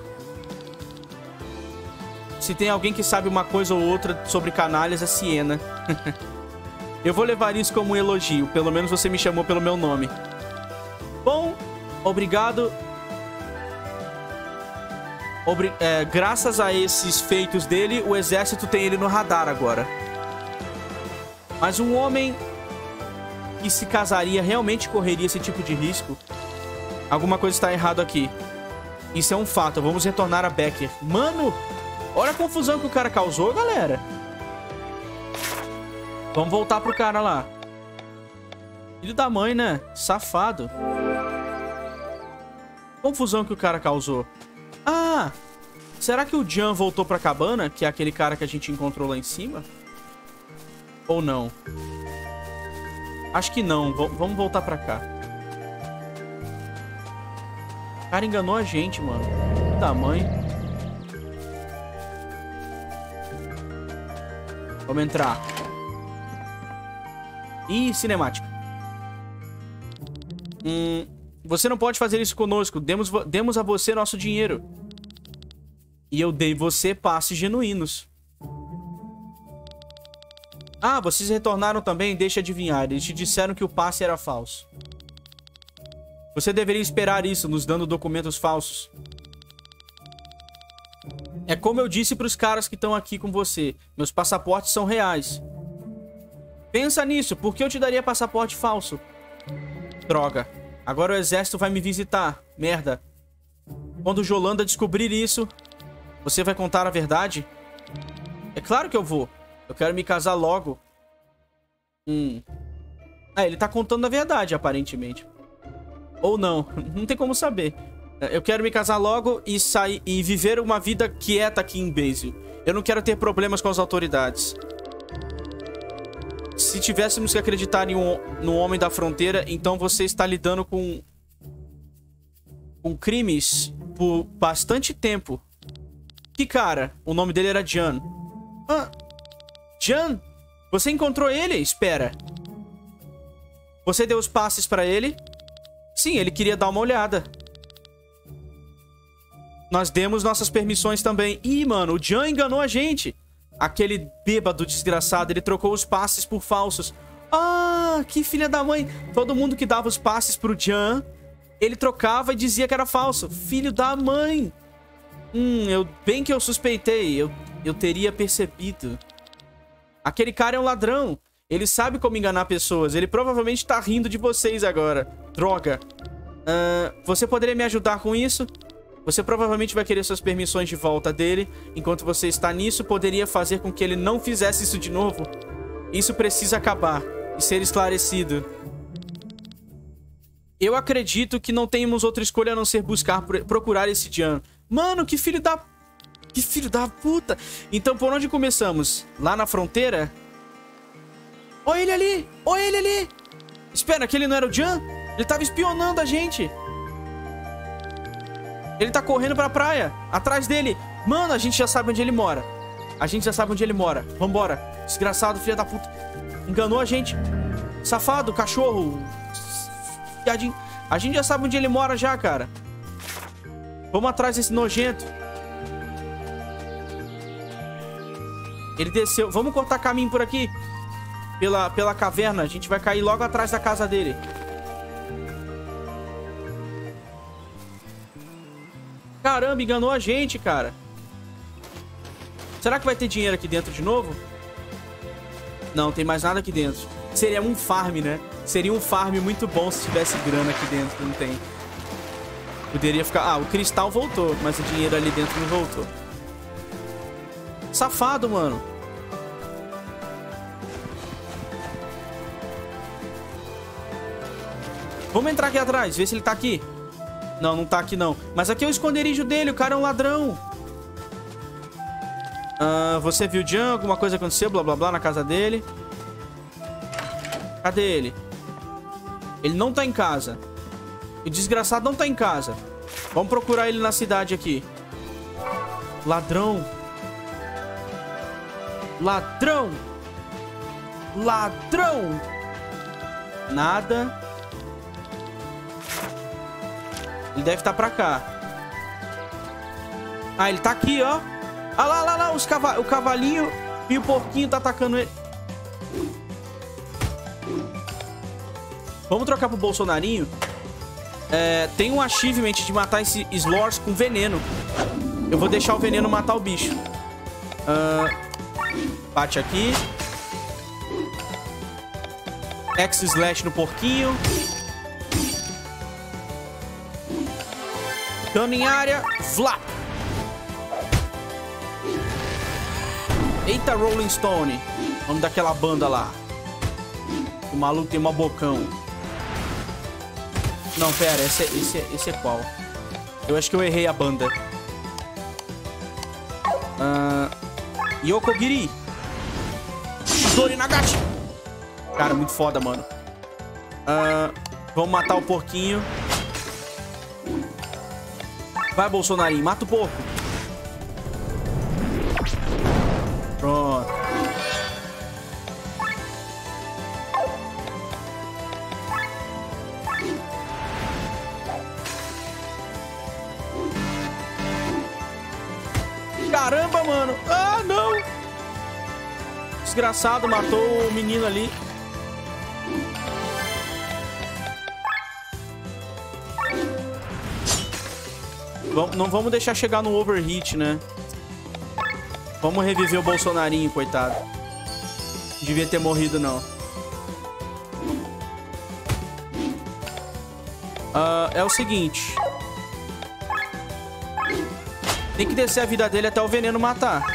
A: Se tem alguém que sabe uma coisa ou outra sobre canalhas, é Siena. Eu vou levar isso como um elogio. Pelo menos você me chamou pelo meu nome. Bom, obrigado. Obri é, graças a esses feitos dele, o exército tem ele no radar agora. Mas um homem que se casaria realmente correria esse tipo de risco? Alguma coisa está errada aqui. Isso é um fato. Vamos retornar a Becker. Mano, olha a confusão que o cara causou, galera. Vamos voltar pro cara lá. Filho da mãe, né? Safado. Confusão que o cara causou. Ah, será que o Jan voltou pra cabana? Que é aquele cara que a gente encontrou lá em cima? Ou não? Acho que não. V- vamos voltar pra cá. O cara enganou a gente, mano. Que tamanho. Vamos entrar. Ih, cinemática. Hum, você não pode fazer isso conosco. Demos, demos a você nosso dinheiro. E eu dei você passes genuínos. Ah, vocês retornaram também? Deixa adivinhar. Eles te disseram que o passe era falso. Você deveria esperar isso, nos dando documentos falsos. É como eu disse para os caras que estão aqui com você. Meus passaportes são reais. Pensa nisso. Por que eu te daria passaporte falso? Droga. Agora o exército vai me visitar. Merda. Quando Jolanda descobrir isso, você vai contar a verdade? É claro que eu vou. Eu quero me casar logo. Hum. Ah, ele tá contando a verdade, aparentemente. Ou não. Não tem como saber. Eu quero me casar logo e sair e viver uma vida quieta aqui em Basil. Eu não quero ter problemas com as autoridades. Se tivéssemos que acreditar em um, no homem da fronteira, então você está lidando com com crimes por bastante tempo. Que cara? O nome dele era Jan. Ah, Jan? Você encontrou ele? Espera. Você deu os passes pra ele? Sim, ele queria dar uma olhada. Nós demos nossas permissões também. Ih, mano, o Jan enganou a gente. Aquele bêbado desgraçado, ele trocou os passes por falsos. Ah, que filha da mãe. Todo mundo que dava os passes pro Jan, ele trocava e dizia que era falso. Filho da mãe. Hum, eu, bem que eu suspeitei. Eu, eu teria percebido. Aquele cara é um ladrão. Ele sabe como enganar pessoas. Ele provavelmente tá rindo de vocês agora. Droga. Uh, você poderia me ajudar com isso? Você provavelmente vai querer suas permissões de volta dele. Enquanto você está nisso, poderia fazer com que ele não fizesse isso de novo. Isso precisa acabar e ser esclarecido. Eu acredito que não temos outra escolha a não ser buscar, procurar esse Jan. Mano, que filho da... Que filho da puta. Então, por onde começamos? Lá na fronteira? Olha ele ali! Olha ele ali! Espera, aquele não era o Jan? Ele tava espionando a gente. Ele tá correndo pra praia. Atrás dele. Mano, a gente já sabe onde ele mora. A gente já sabe onde ele mora. Vambora. Desgraçado, filho da puta. Enganou a gente. Safado, cachorro. A gente já sabe onde ele mora já, cara. Vamos atrás desse nojento. Ele desceu. Vamos cortar caminho por aqui. Pela, pela caverna. A gente vai cair logo atrás da casa dele. Caramba, enganou a gente, cara. Será que vai ter dinheiro aqui dentro de novo? Não, tem mais nada aqui dentro. Seria um farm, né? Seria um farm muito bom se tivesse grana aqui dentro. Não tem. Poderia ficar... Ah, o cristal voltou, mas o dinheiro ali dentro não voltou. Safado, mano. Vamos entrar aqui atrás, ver se ele tá aqui. Não, não tá aqui não. Mas aqui é o esconderijo dele, o cara é um ladrão. Uh, você viu o Jan? Alguma coisa aconteceu, blá blá blá, na casa dele. Cadê ele? Ele não tá em casa. O desgraçado não tá em casa. Vamos procurar ele na cidade aqui. Ladrão. Ladrão. Ladrão. Nada. Ele deve estar pra cá. Ah, ele tá aqui, ó. Ah lá, lá, lá. Os cava... O cavalinho e o porquinho tá atacando ele. Vamos trocar pro Bolsonarinho. É, tem um achievement de matar esse Slors com veneno. Eu vou deixar o veneno matar o bicho. Uh, bate aqui. X-Slash no porquinho. Dano em área. Flap. Eita, Rolling Stone. Vamos daquela banda lá. O maluco tem uma bocão. Não, pera. Esse é, esse, é, esse é qual? Eu acho que eu errei a banda. Uh, Yokogiri. Dori Nagashi. Cara, muito foda, mano. Uh, vamos matar o porquinho. Vai, Bolsonarinho. Mata o porco. Pronto. Caramba, mano. Ah, não. Desgraçado, matou o menino ali. Não vamos deixar chegar no overheat, né? Vamos reviver o Bolsonarinho, coitado. Não devia ter morrido, não. Uh, é o seguinte. Tem que descer a vida dele até o veneno matar.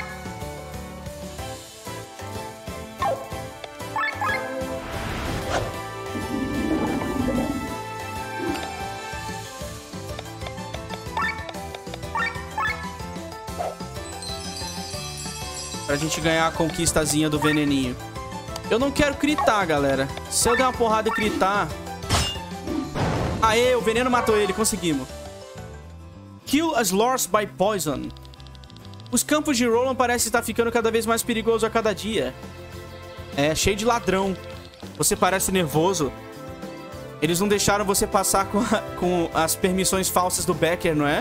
A: Pra gente ganhar a conquistazinha do veneninho. Eu não quero critar, galera. Se eu der uma porrada e critar... Aê, o veneno matou ele, conseguimos. kill as lords by poison. Os campos de Roland parecem estar ficando cada vez mais perigosos a cada dia. É, cheio de ladrão. Você parece nervoso. Eles não deixaram você passar com, a, com as permissões falsas do Becker, não é?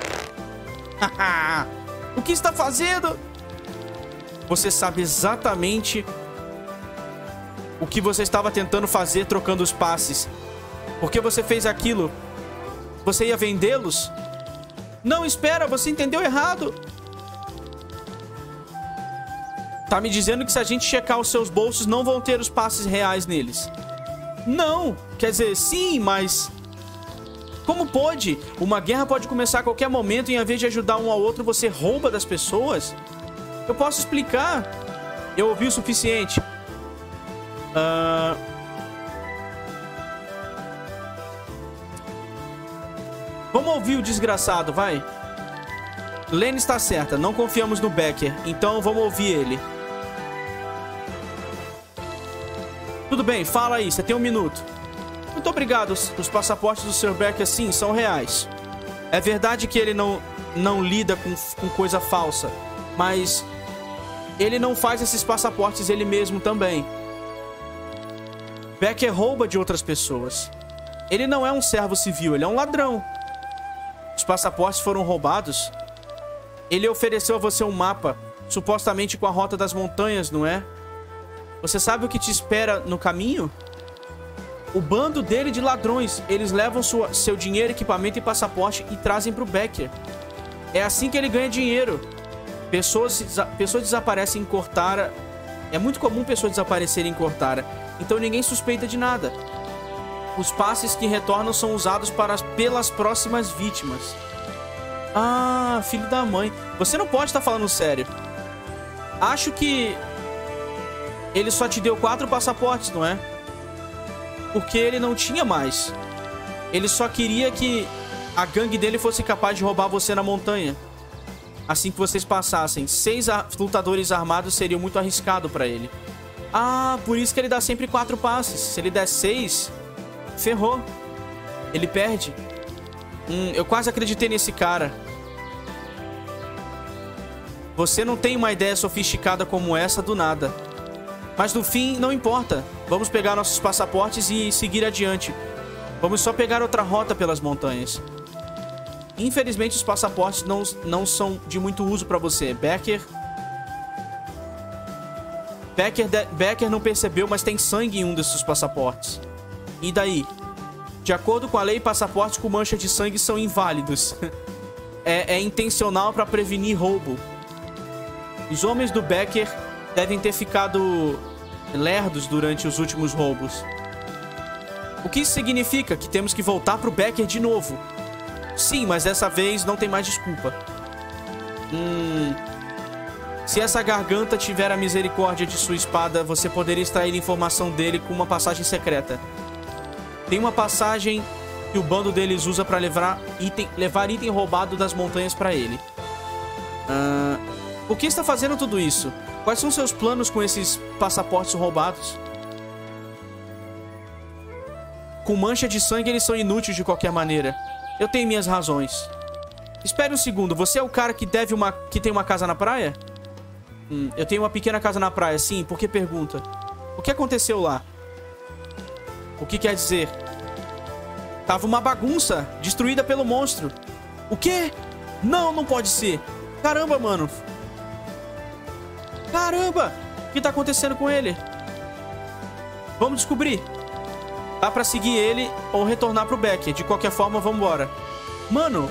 A: O que está fazendo? Você sabe exatamente o que você estava tentando fazer trocando os passes. Por que você fez aquilo? Você ia vendê-los? Não, espera, você entendeu errado. Tá me dizendo que se a gente checar os seus bolsos, não vão ter os passes reais neles. Não, quer dizer, sim, mas... Como pode? Uma guerra pode começar a qualquer momento e em vez de ajudar um ao outro, você rouba das pessoas? Eu posso explicar. Eu ouvi o suficiente. Uh... Vamos ouvir o desgraçado, vai. Lene está certa, não confiamos no Becker, então vamos ouvir ele. Tudo bem, fala aí, você tem um minuto. Muito obrigado, os, os passaportes do senhor Becker, sim, são reais. É verdade que ele não, não lida com, com coisa falsa, mas ele não faz esses passaportes ele mesmo também. Becker rouba de outras pessoas. Ele não é um servo civil, ele é um ladrão. Os passaportes foram roubados. Ele ofereceu a você um mapa, supostamente com a rota das montanhas, não é? Você sabe o que te espera no caminho? O bando dele de ladrões. Eles levam sua, seu dinheiro, equipamento e passaporte e trazem pro Becker. É assim que ele ganha dinheiro. Pessoas, pessoas desaparecem em Cortara. É muito comum pessoas desaparecerem em Cortara. Então ninguém suspeita de nada. Os passes que retornam são usados para, pelas próximas vítimas. Ah, filho da mãe. Você não pode estar falando sério. Acho que... ele só te deu quatro passaportes, não é? Porque ele não tinha mais. Ele só queria que a gangue dele fosse capaz de roubar você na montanha. Assim que vocês passassem. Seis lutadores armados seria muito arriscado pra ele. Ah, por isso que ele dá sempre quatro passes. Se ele der seis, ferrou. Ele perde. Hum, eu quase acreditei nesse cara. Você não tem uma ideia sofisticada como essa do nada. Mas no fim, não importa. Vamos pegar nossos passaportes e seguir adiante. Vamos só pegar outra rota pelas montanhas. Infelizmente, os passaportes não, não são de muito uso para você. Becker... Becker, de... Becker não percebeu, mas tem sangue em um desses passaportes. E daí? De acordo com a lei, passaportes com mancha de sangue são inválidos. é, é intencional para prevenir roubo. Os homens do Becker devem ter ficado lerdos durante os últimos roubos. O que isso significa? Que temos que voltar pro Becker de novo. Sim, mas dessa vez não tem mais desculpa. Hum... Se essa garganta tiver a misericórdia de sua espada, você poderia extrair informação dele com uma passagem secreta. Tem uma passagem que o bando deles usa para levar item, levar item roubado das montanhas para ele. Uh, por que está fazendo tudo isso? Quais são seus planos com esses passaportes roubados? Com mancha de sangue, eles são inúteis de qualquer maneira. Eu tenho minhas razões. Espere um segundo, você é o cara que deve uma que tem uma casa na praia? Hum, eu tenho uma pequena casa na praia, sim. Por que pergunta? O que aconteceu lá? O que quer dizer? Tava uma bagunça, destruída pelo monstro. O quê? Não, não pode ser. Caramba, mano. Caramba! O que tá acontecendo com ele? Vamos descobrir. Dá pra seguir ele ou retornar pro Becker. De qualquer forma, vamos embora. Mano.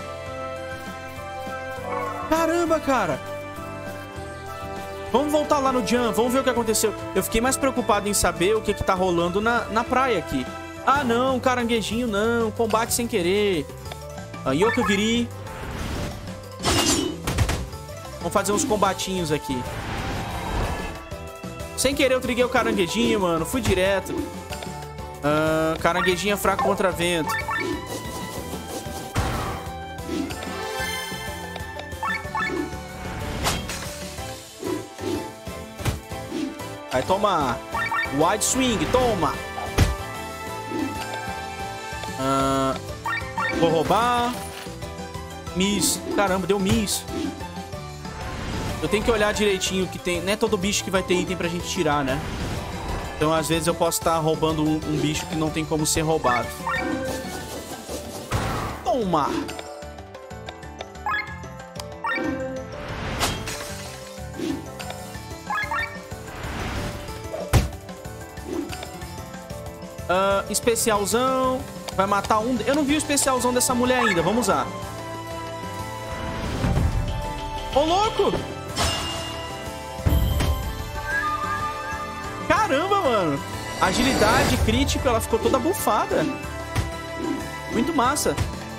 A: Caramba, cara. Vamos voltar lá no Jan, vamos ver o que aconteceu. Eu fiquei mais preocupado em saber o que que tá rolando na, na praia aqui. Ah, não, caranguejinho não. Combate sem querer. Ah, Yokogiri. Vamos fazer uns combatinhos aqui. Sem querer eu triguei o caranguejinho, mano. Fui direto. Ah, caranguejinho é fraco contra vento. Vai tomar. Wide swing, toma. Ah, vou roubar. Miss. Caramba, deu miss. Eu tenho que olhar direitinho que tem... Não é todo bicho que vai ter item pra gente tirar, né? Então, às vezes, eu posso estar roubando um, um bicho que não tem como ser roubado. Toma! Uh, especialzão. Vai matar um... Eu não vi o especialzão dessa mulher ainda. Vamos usar. Ô, louco! Caramba, mano. Agilidade, crítico, ela ficou toda bufada. Muito massa.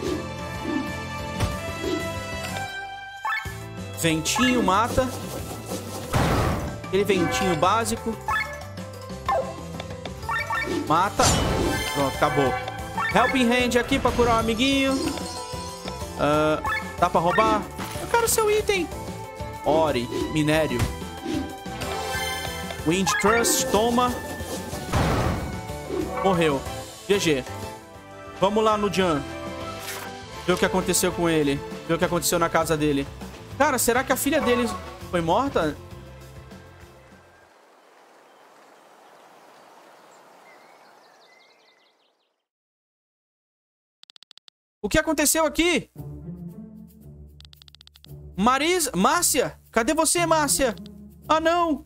A: Ventinho, mata. Aquele ventinho básico. Mata. Pronto, acabou. Helping Hand aqui pra curar o um amiguinho. Uh, dá pra roubar? Eu quero seu item. Ore, minério. Wind Trust, toma. Morreu. G G. Vamos lá no Jan. Ver o que aconteceu com ele. Ver o que aconteceu na casa dele. Cara, será que a filha dele foi morta? O que aconteceu aqui? Maris... Márcia? Cadê você, Márcia? Ah, não!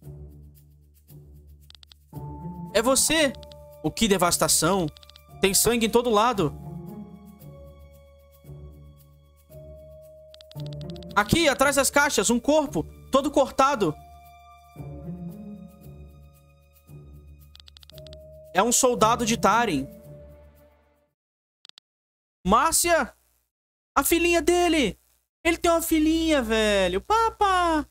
A: É você? O que devastação! Tem sangue em todo lado. Aqui, atrás das caixas, um corpo, todo cortado. É um soldado de Taren. Márcia! A filhinha dele! Ele tem uma filhinha, velho. Papá!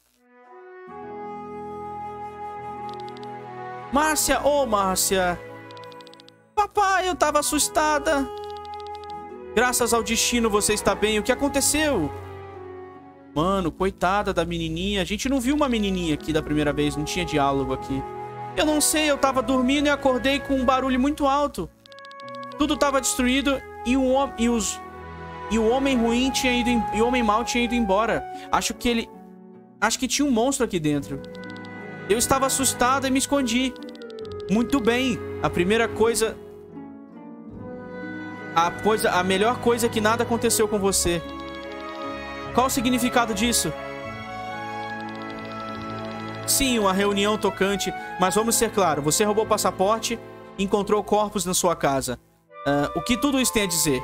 A: Márcia, ô oh, Márcia. Papai, eu tava assustada. Graças ao destino você está bem. O que aconteceu? Mano, coitada da menininha. A gente não viu uma menininha aqui da primeira vez. Não tinha diálogo aqui. Eu não sei, eu tava dormindo e acordei com um barulho muito alto. Tudo tava destruído e o, e os, e o homem ruim tinha ido... E o homem mau tinha ido embora. Acho que ele... Acho que tinha um monstro aqui dentro. Eu estava assustado e me escondi. Muito bem. A primeira coisa... A, coisa... a melhor coisa é que nada aconteceu com você. Qual o significado disso? Sim, uma reunião tocante. Mas vamos ser claros. Você roubou o passaporte e encontrou corpos na sua casa. Uh, o que tudo isso tem a dizer?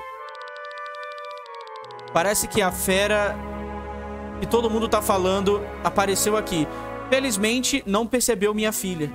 A: Parece que a fera que todo mundo tá falando apareceu aqui. Felizmente, não percebeu minha filha.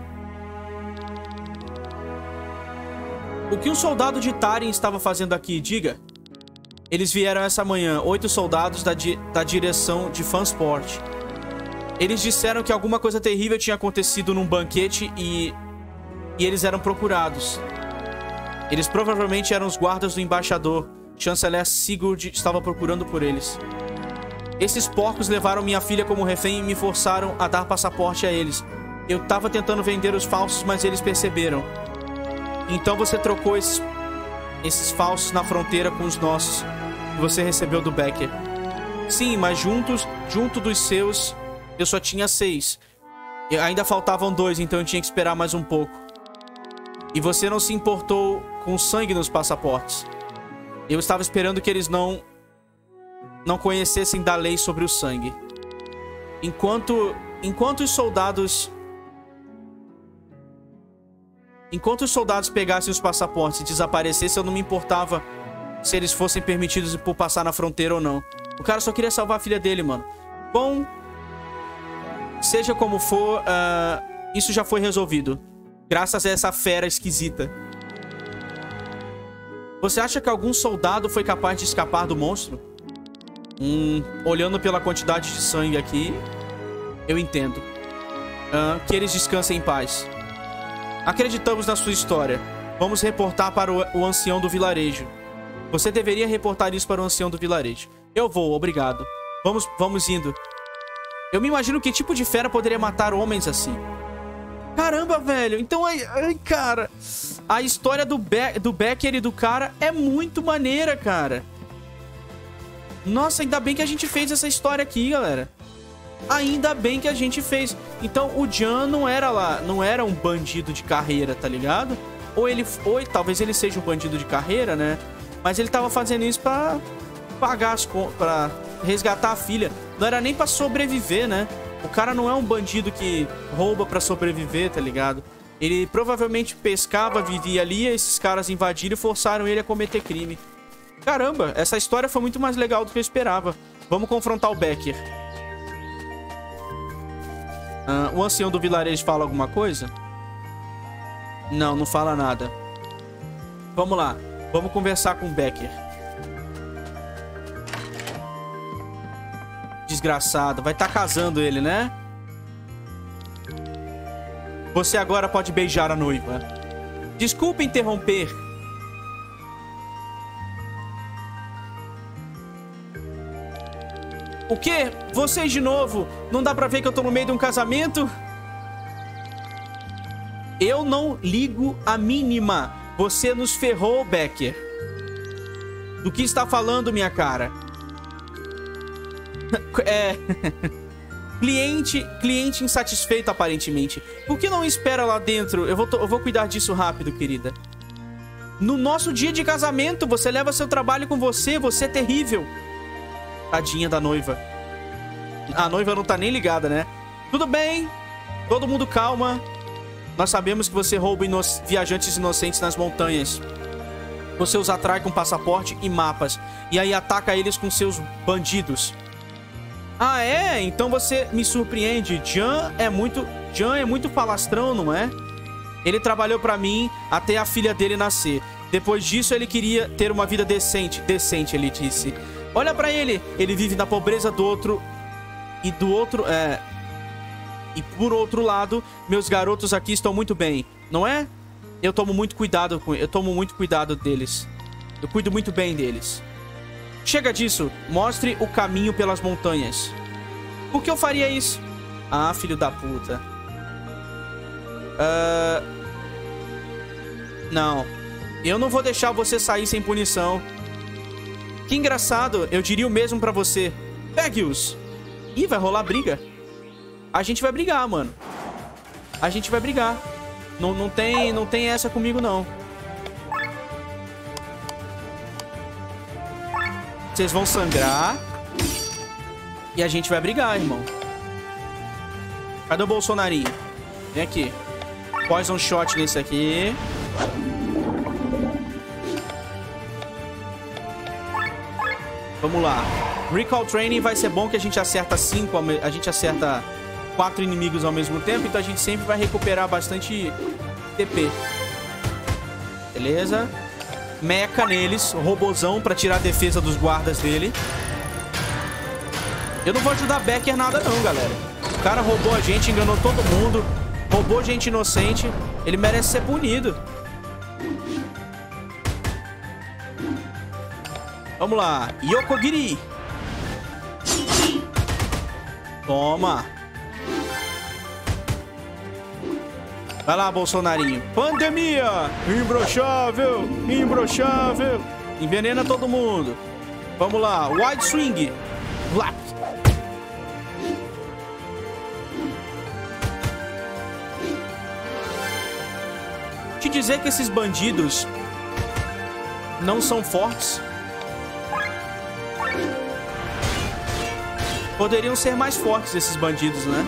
A: O que um soldado de Taren estava fazendo aqui? Diga. Eles vieram essa manhã, oito soldados da, di da direção de Fansport. Eles disseram que alguma coisa terrível tinha acontecido num banquete e... E eles eram procurados. Eles provavelmente eram os guardas do embaixador. Chanceler Sigurd estava procurando por eles. Esses porcos levaram minha filha como refém e me forçaram a dar passaporte a eles. Eu estava tentando vender os falsos, mas eles perceberam. Então você trocou esses, esses falsos na fronteira com os nossos. Que você recebeu do Becker. Sim, mas juntos, junto dos seus, eu só tinha seis. E ainda faltavam dois, então eu tinha que esperar mais um pouco. E você não se importou com sangue nos passaportes. Eu estava esperando que eles não... Não conhecessem da lei sobre o sangue. Enquanto... Enquanto os soldados... Enquanto os soldados pegassem os passaportes e desaparecessem, eu não me importava se eles fossem permitidos por passar na fronteira ou não. O cara só queria salvar a filha dele, mano. Bom... Seja como for, uh, isso já foi resolvido. Graças a essa fera esquisita. Você acha que algum soldado foi capaz de escapar do monstro? Hum, olhando pela quantidade de sangue aqui, eu entendo. Uh, que eles descansem em paz. Acreditamos na sua história. Vamos reportar para o, o ancião do vilarejo. Você deveria reportar isso para o ancião do vilarejo. Eu vou, obrigado. Vamos, vamos indo. Eu me imagino que tipo de fera poderia matar homens assim. Caramba, velho. Então, ai, ai cara. A história do, Be do Becker e do cara é muito maneira, cara. Nossa, ainda bem que a gente fez essa história aqui, galera. Ainda bem que a gente fez. Então, o Jan não era lá, não era um bandido de carreira, tá ligado? Ou ele, ou talvez ele seja um bandido de carreira, né? Mas ele tava fazendo isso pra pagar as contas, pra resgatar a filha. Não era nem pra sobreviver, né? O cara não é um bandido que rouba pra sobreviver, tá ligado? Ele provavelmente pescava, vivia ali, esses caras invadiram e forçaram ele a cometer crime. Caramba, essa história foi muito mais legal do que eu esperava. Vamos confrontar o Becker. Ah, o ancião do vilarejo fala alguma coisa? Não, não fala nada. Vamos lá. Vamos conversar com o Becker. Desgraçado. Vai estar casando ele, né? Você agora pode beijar a noiva. Desculpe interromper. O quê? Vocês de novo? Não dá pra ver que eu tô no meio de um casamento? Eu não ligo a mínima. Você nos ferrou, Becker. Do que está falando, minha cara? É... cliente, cliente insatisfeito, aparentemente. Por que não espera lá dentro? Eu vou, eu vou cuidar disso rápido, querida. No nosso dia de casamento, você leva seu trabalho com você. Você é terrível. Tadinha da noiva. A noiva não tá nem ligada, né? Tudo bem. Todo mundo calma. Nós sabemos que você rouba ino viajantes inocentes nas montanhas. Você os atrai com passaporte e mapas. E aí ataca eles com seus bandidos. Ah, é? Então você me surpreende. Jan é muito... Jan é muito falastrão, não é? Ele trabalhou pra mim até a filha dele nascer. Depois disso, ele queria ter uma vida decente. Decente, ele disse. Olha pra ele. Ele vive na pobreza do outro... E do outro... É... E por outro lado, meus garotos aqui estão muito bem, não é? Eu tomo muito cuidado com... Eu tomo muito cuidado deles. Eu cuido muito bem deles. Chega disso. Mostre o caminho pelas montanhas. Por que eu faria isso? Ah, filho da puta. Uh... Não. Eu não vou deixar você sair sem punição. Que engraçado. Eu diria o mesmo pra você. Pegue-os. Ih, vai rolar briga. A gente vai brigar, mano. A gente vai brigar. Não, não, tem, não tem essa comigo, não. Vocês vão sangrar. E a gente vai brigar, irmão. Cadê o Bolsonarinho? Vem aqui. Poison shot nesse aqui. Vamos lá. Recall Training vai ser bom que a gente acerta cinco, a gente acerta quatro inimigos ao mesmo tempo, então a gente sempre vai recuperar bastante T P. Beleza? Meca neles, robozão pra tirar a defesa dos guardas dele. Eu não vou ajudar Becker nada não, galera. O cara roubou a gente, enganou todo mundo, roubou gente inocente. Ele merece ser punido. Vamos lá. Yokogiri. Toma. Vai lá, Bolsonarinho. Pandemia! Imbrochável! Imbrochável! Envenena todo mundo. Vamos lá. Wide Swing. Blap. Te dizer que esses bandidos não são fortes. Poderiam ser mais fortes esses bandidos, né?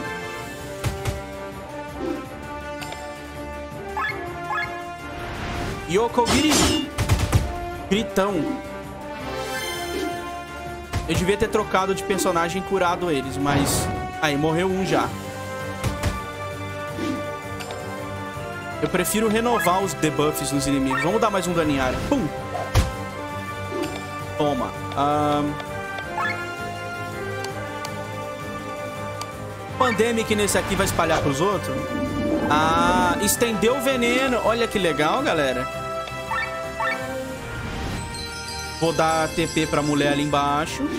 A: Yokogiri. Gritão. Eu devia ter trocado de personagem e curado eles, mas... Aí, morreu um já. Eu prefiro renovar os debuffs nos inimigos. Vamos dar mais um dano em área. Pum. Toma. Um... Pandemic nesse aqui vai espalhar pros outros? Ah, estendeu o veneno. Olha que legal, galera. Vou dar T P pra mulher ali embaixo.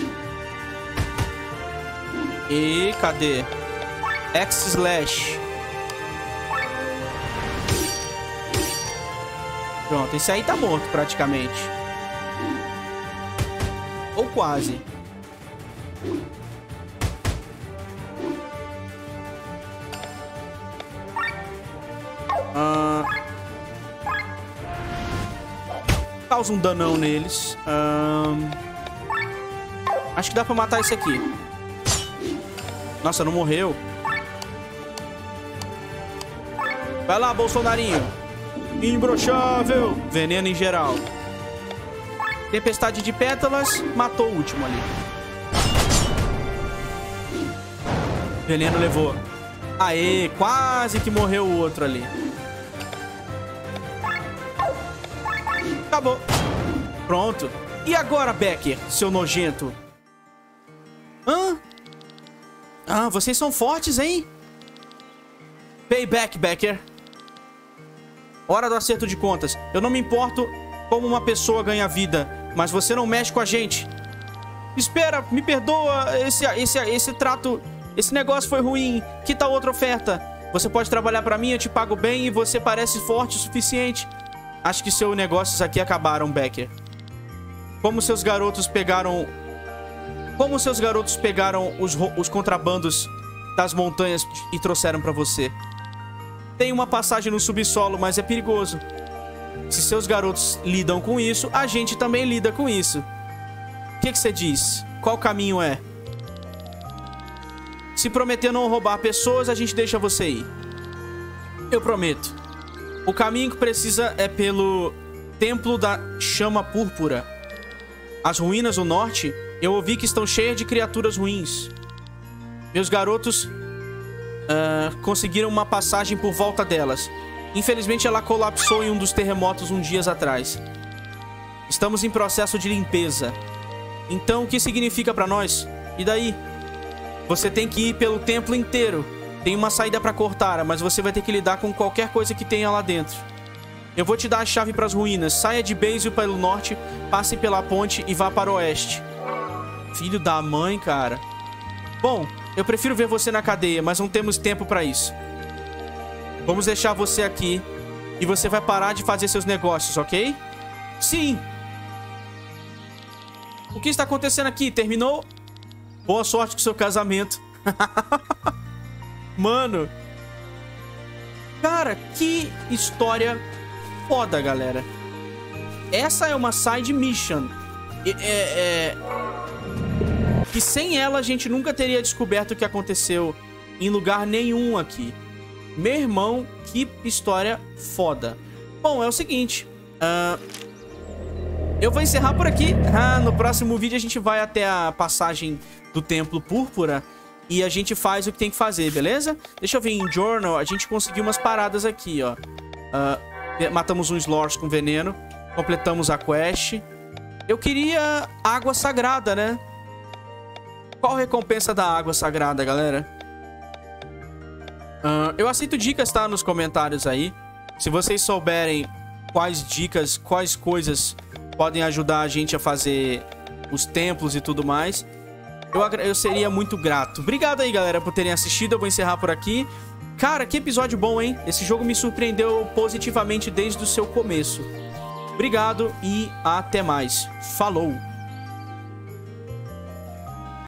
A: E cadê? X-Slash. Pronto, esse aí tá morto praticamente. Ou quase. Ah... Causa um danão neles. Um... Acho que dá pra matar esse aqui. Nossa, não morreu. Vai lá, Bolsonarinho. Imbrochável. Veneno em geral. Tempestade de pétalas. Matou o último ali. Veneno levou. Aê, quase que morreu o outro ali. Acabou. Pronto. E agora, Becker, seu nojento? Hã? Ah, vocês são fortes, hein? Payback, Becker. Hora do acerto de contas. Eu não me importo como uma pessoa ganha vida, mas você não mexe com a gente. Espera, me perdoa. Esse, esse, esse trato, esse negócio foi ruim. Que tal outra oferta? Você pode trabalhar pra mim, eu te pago bem e você parece forte o suficiente. Acho que seus negócios aqui acabaram, Becker. Como seus garotos pegaram... Como seus garotos pegaram os, os contrabandos das montanhas e trouxeram pra você? Tem uma passagem no subsolo, mas é perigoso. Se seus garotos lidam com isso, a gente também lida com isso. O que que você diz? Qual caminho é? Se prometer não roubar pessoas, a gente deixa você ir. Eu prometo. O caminho que precisa é pelo Templo da Chama Púrpura. As ruínas do norte, eu ouvi que estão cheias de criaturas ruins. Meus garotos uh, conseguiram uma passagem por volta delas. Infelizmente, ela colapsou em um dos terremotos uns dias atrás. Estamos em processo de limpeza. Então, o que significa pra nós? E daí? Você tem que ir pelo templo inteiro. Tem uma saída pra cortar, mas você vai ter que lidar com qualquer coisa que tenha lá dentro. Eu vou te dar a chave pras ruínas. Saia de Basil pelo norte, passe pela ponte e vá para o oeste. Filho da mãe, cara. Bom, eu prefiro ver você na cadeia, mas não temos tempo pra isso. Vamos deixar você aqui e você vai parar de fazer seus negócios, ok? Sim! O que está acontecendo aqui? Terminou? Boa sorte com seu casamento. Mano. Cara, que história foda, galera. Essa é uma side mission. É, é, é... Que sem ela a gente nunca teria descoberto o que aconteceu em lugar nenhum aqui. Meu irmão, que história foda. Bom, é o seguinte. Uh, eu vou encerrar por aqui. Ah, no próximo vídeo a gente vai até a passagem do Templo Púrpura e a gente faz o que tem que fazer, beleza? Deixa eu ver em Journal. A gente conseguiu umas paradas aqui, ó. Uh, matamos um Slurs com veneno. Completamos a quest. Eu queria água sagrada, né? Qual a recompensa da água sagrada, galera? Uh, eu aceito dicas, tá? Nos comentários aí. Se vocês souberem quais dicas, quais coisas podem ajudar a gente a fazer os templos e tudo mais, eu, eu seria muito grato. Obrigado aí, galera, por terem assistido. Eu vou encerrar por aqui. Cara, que episódio bom, hein? Esse jogo me surpreendeu positivamente desde o seu começo. Obrigado e até mais. Falou!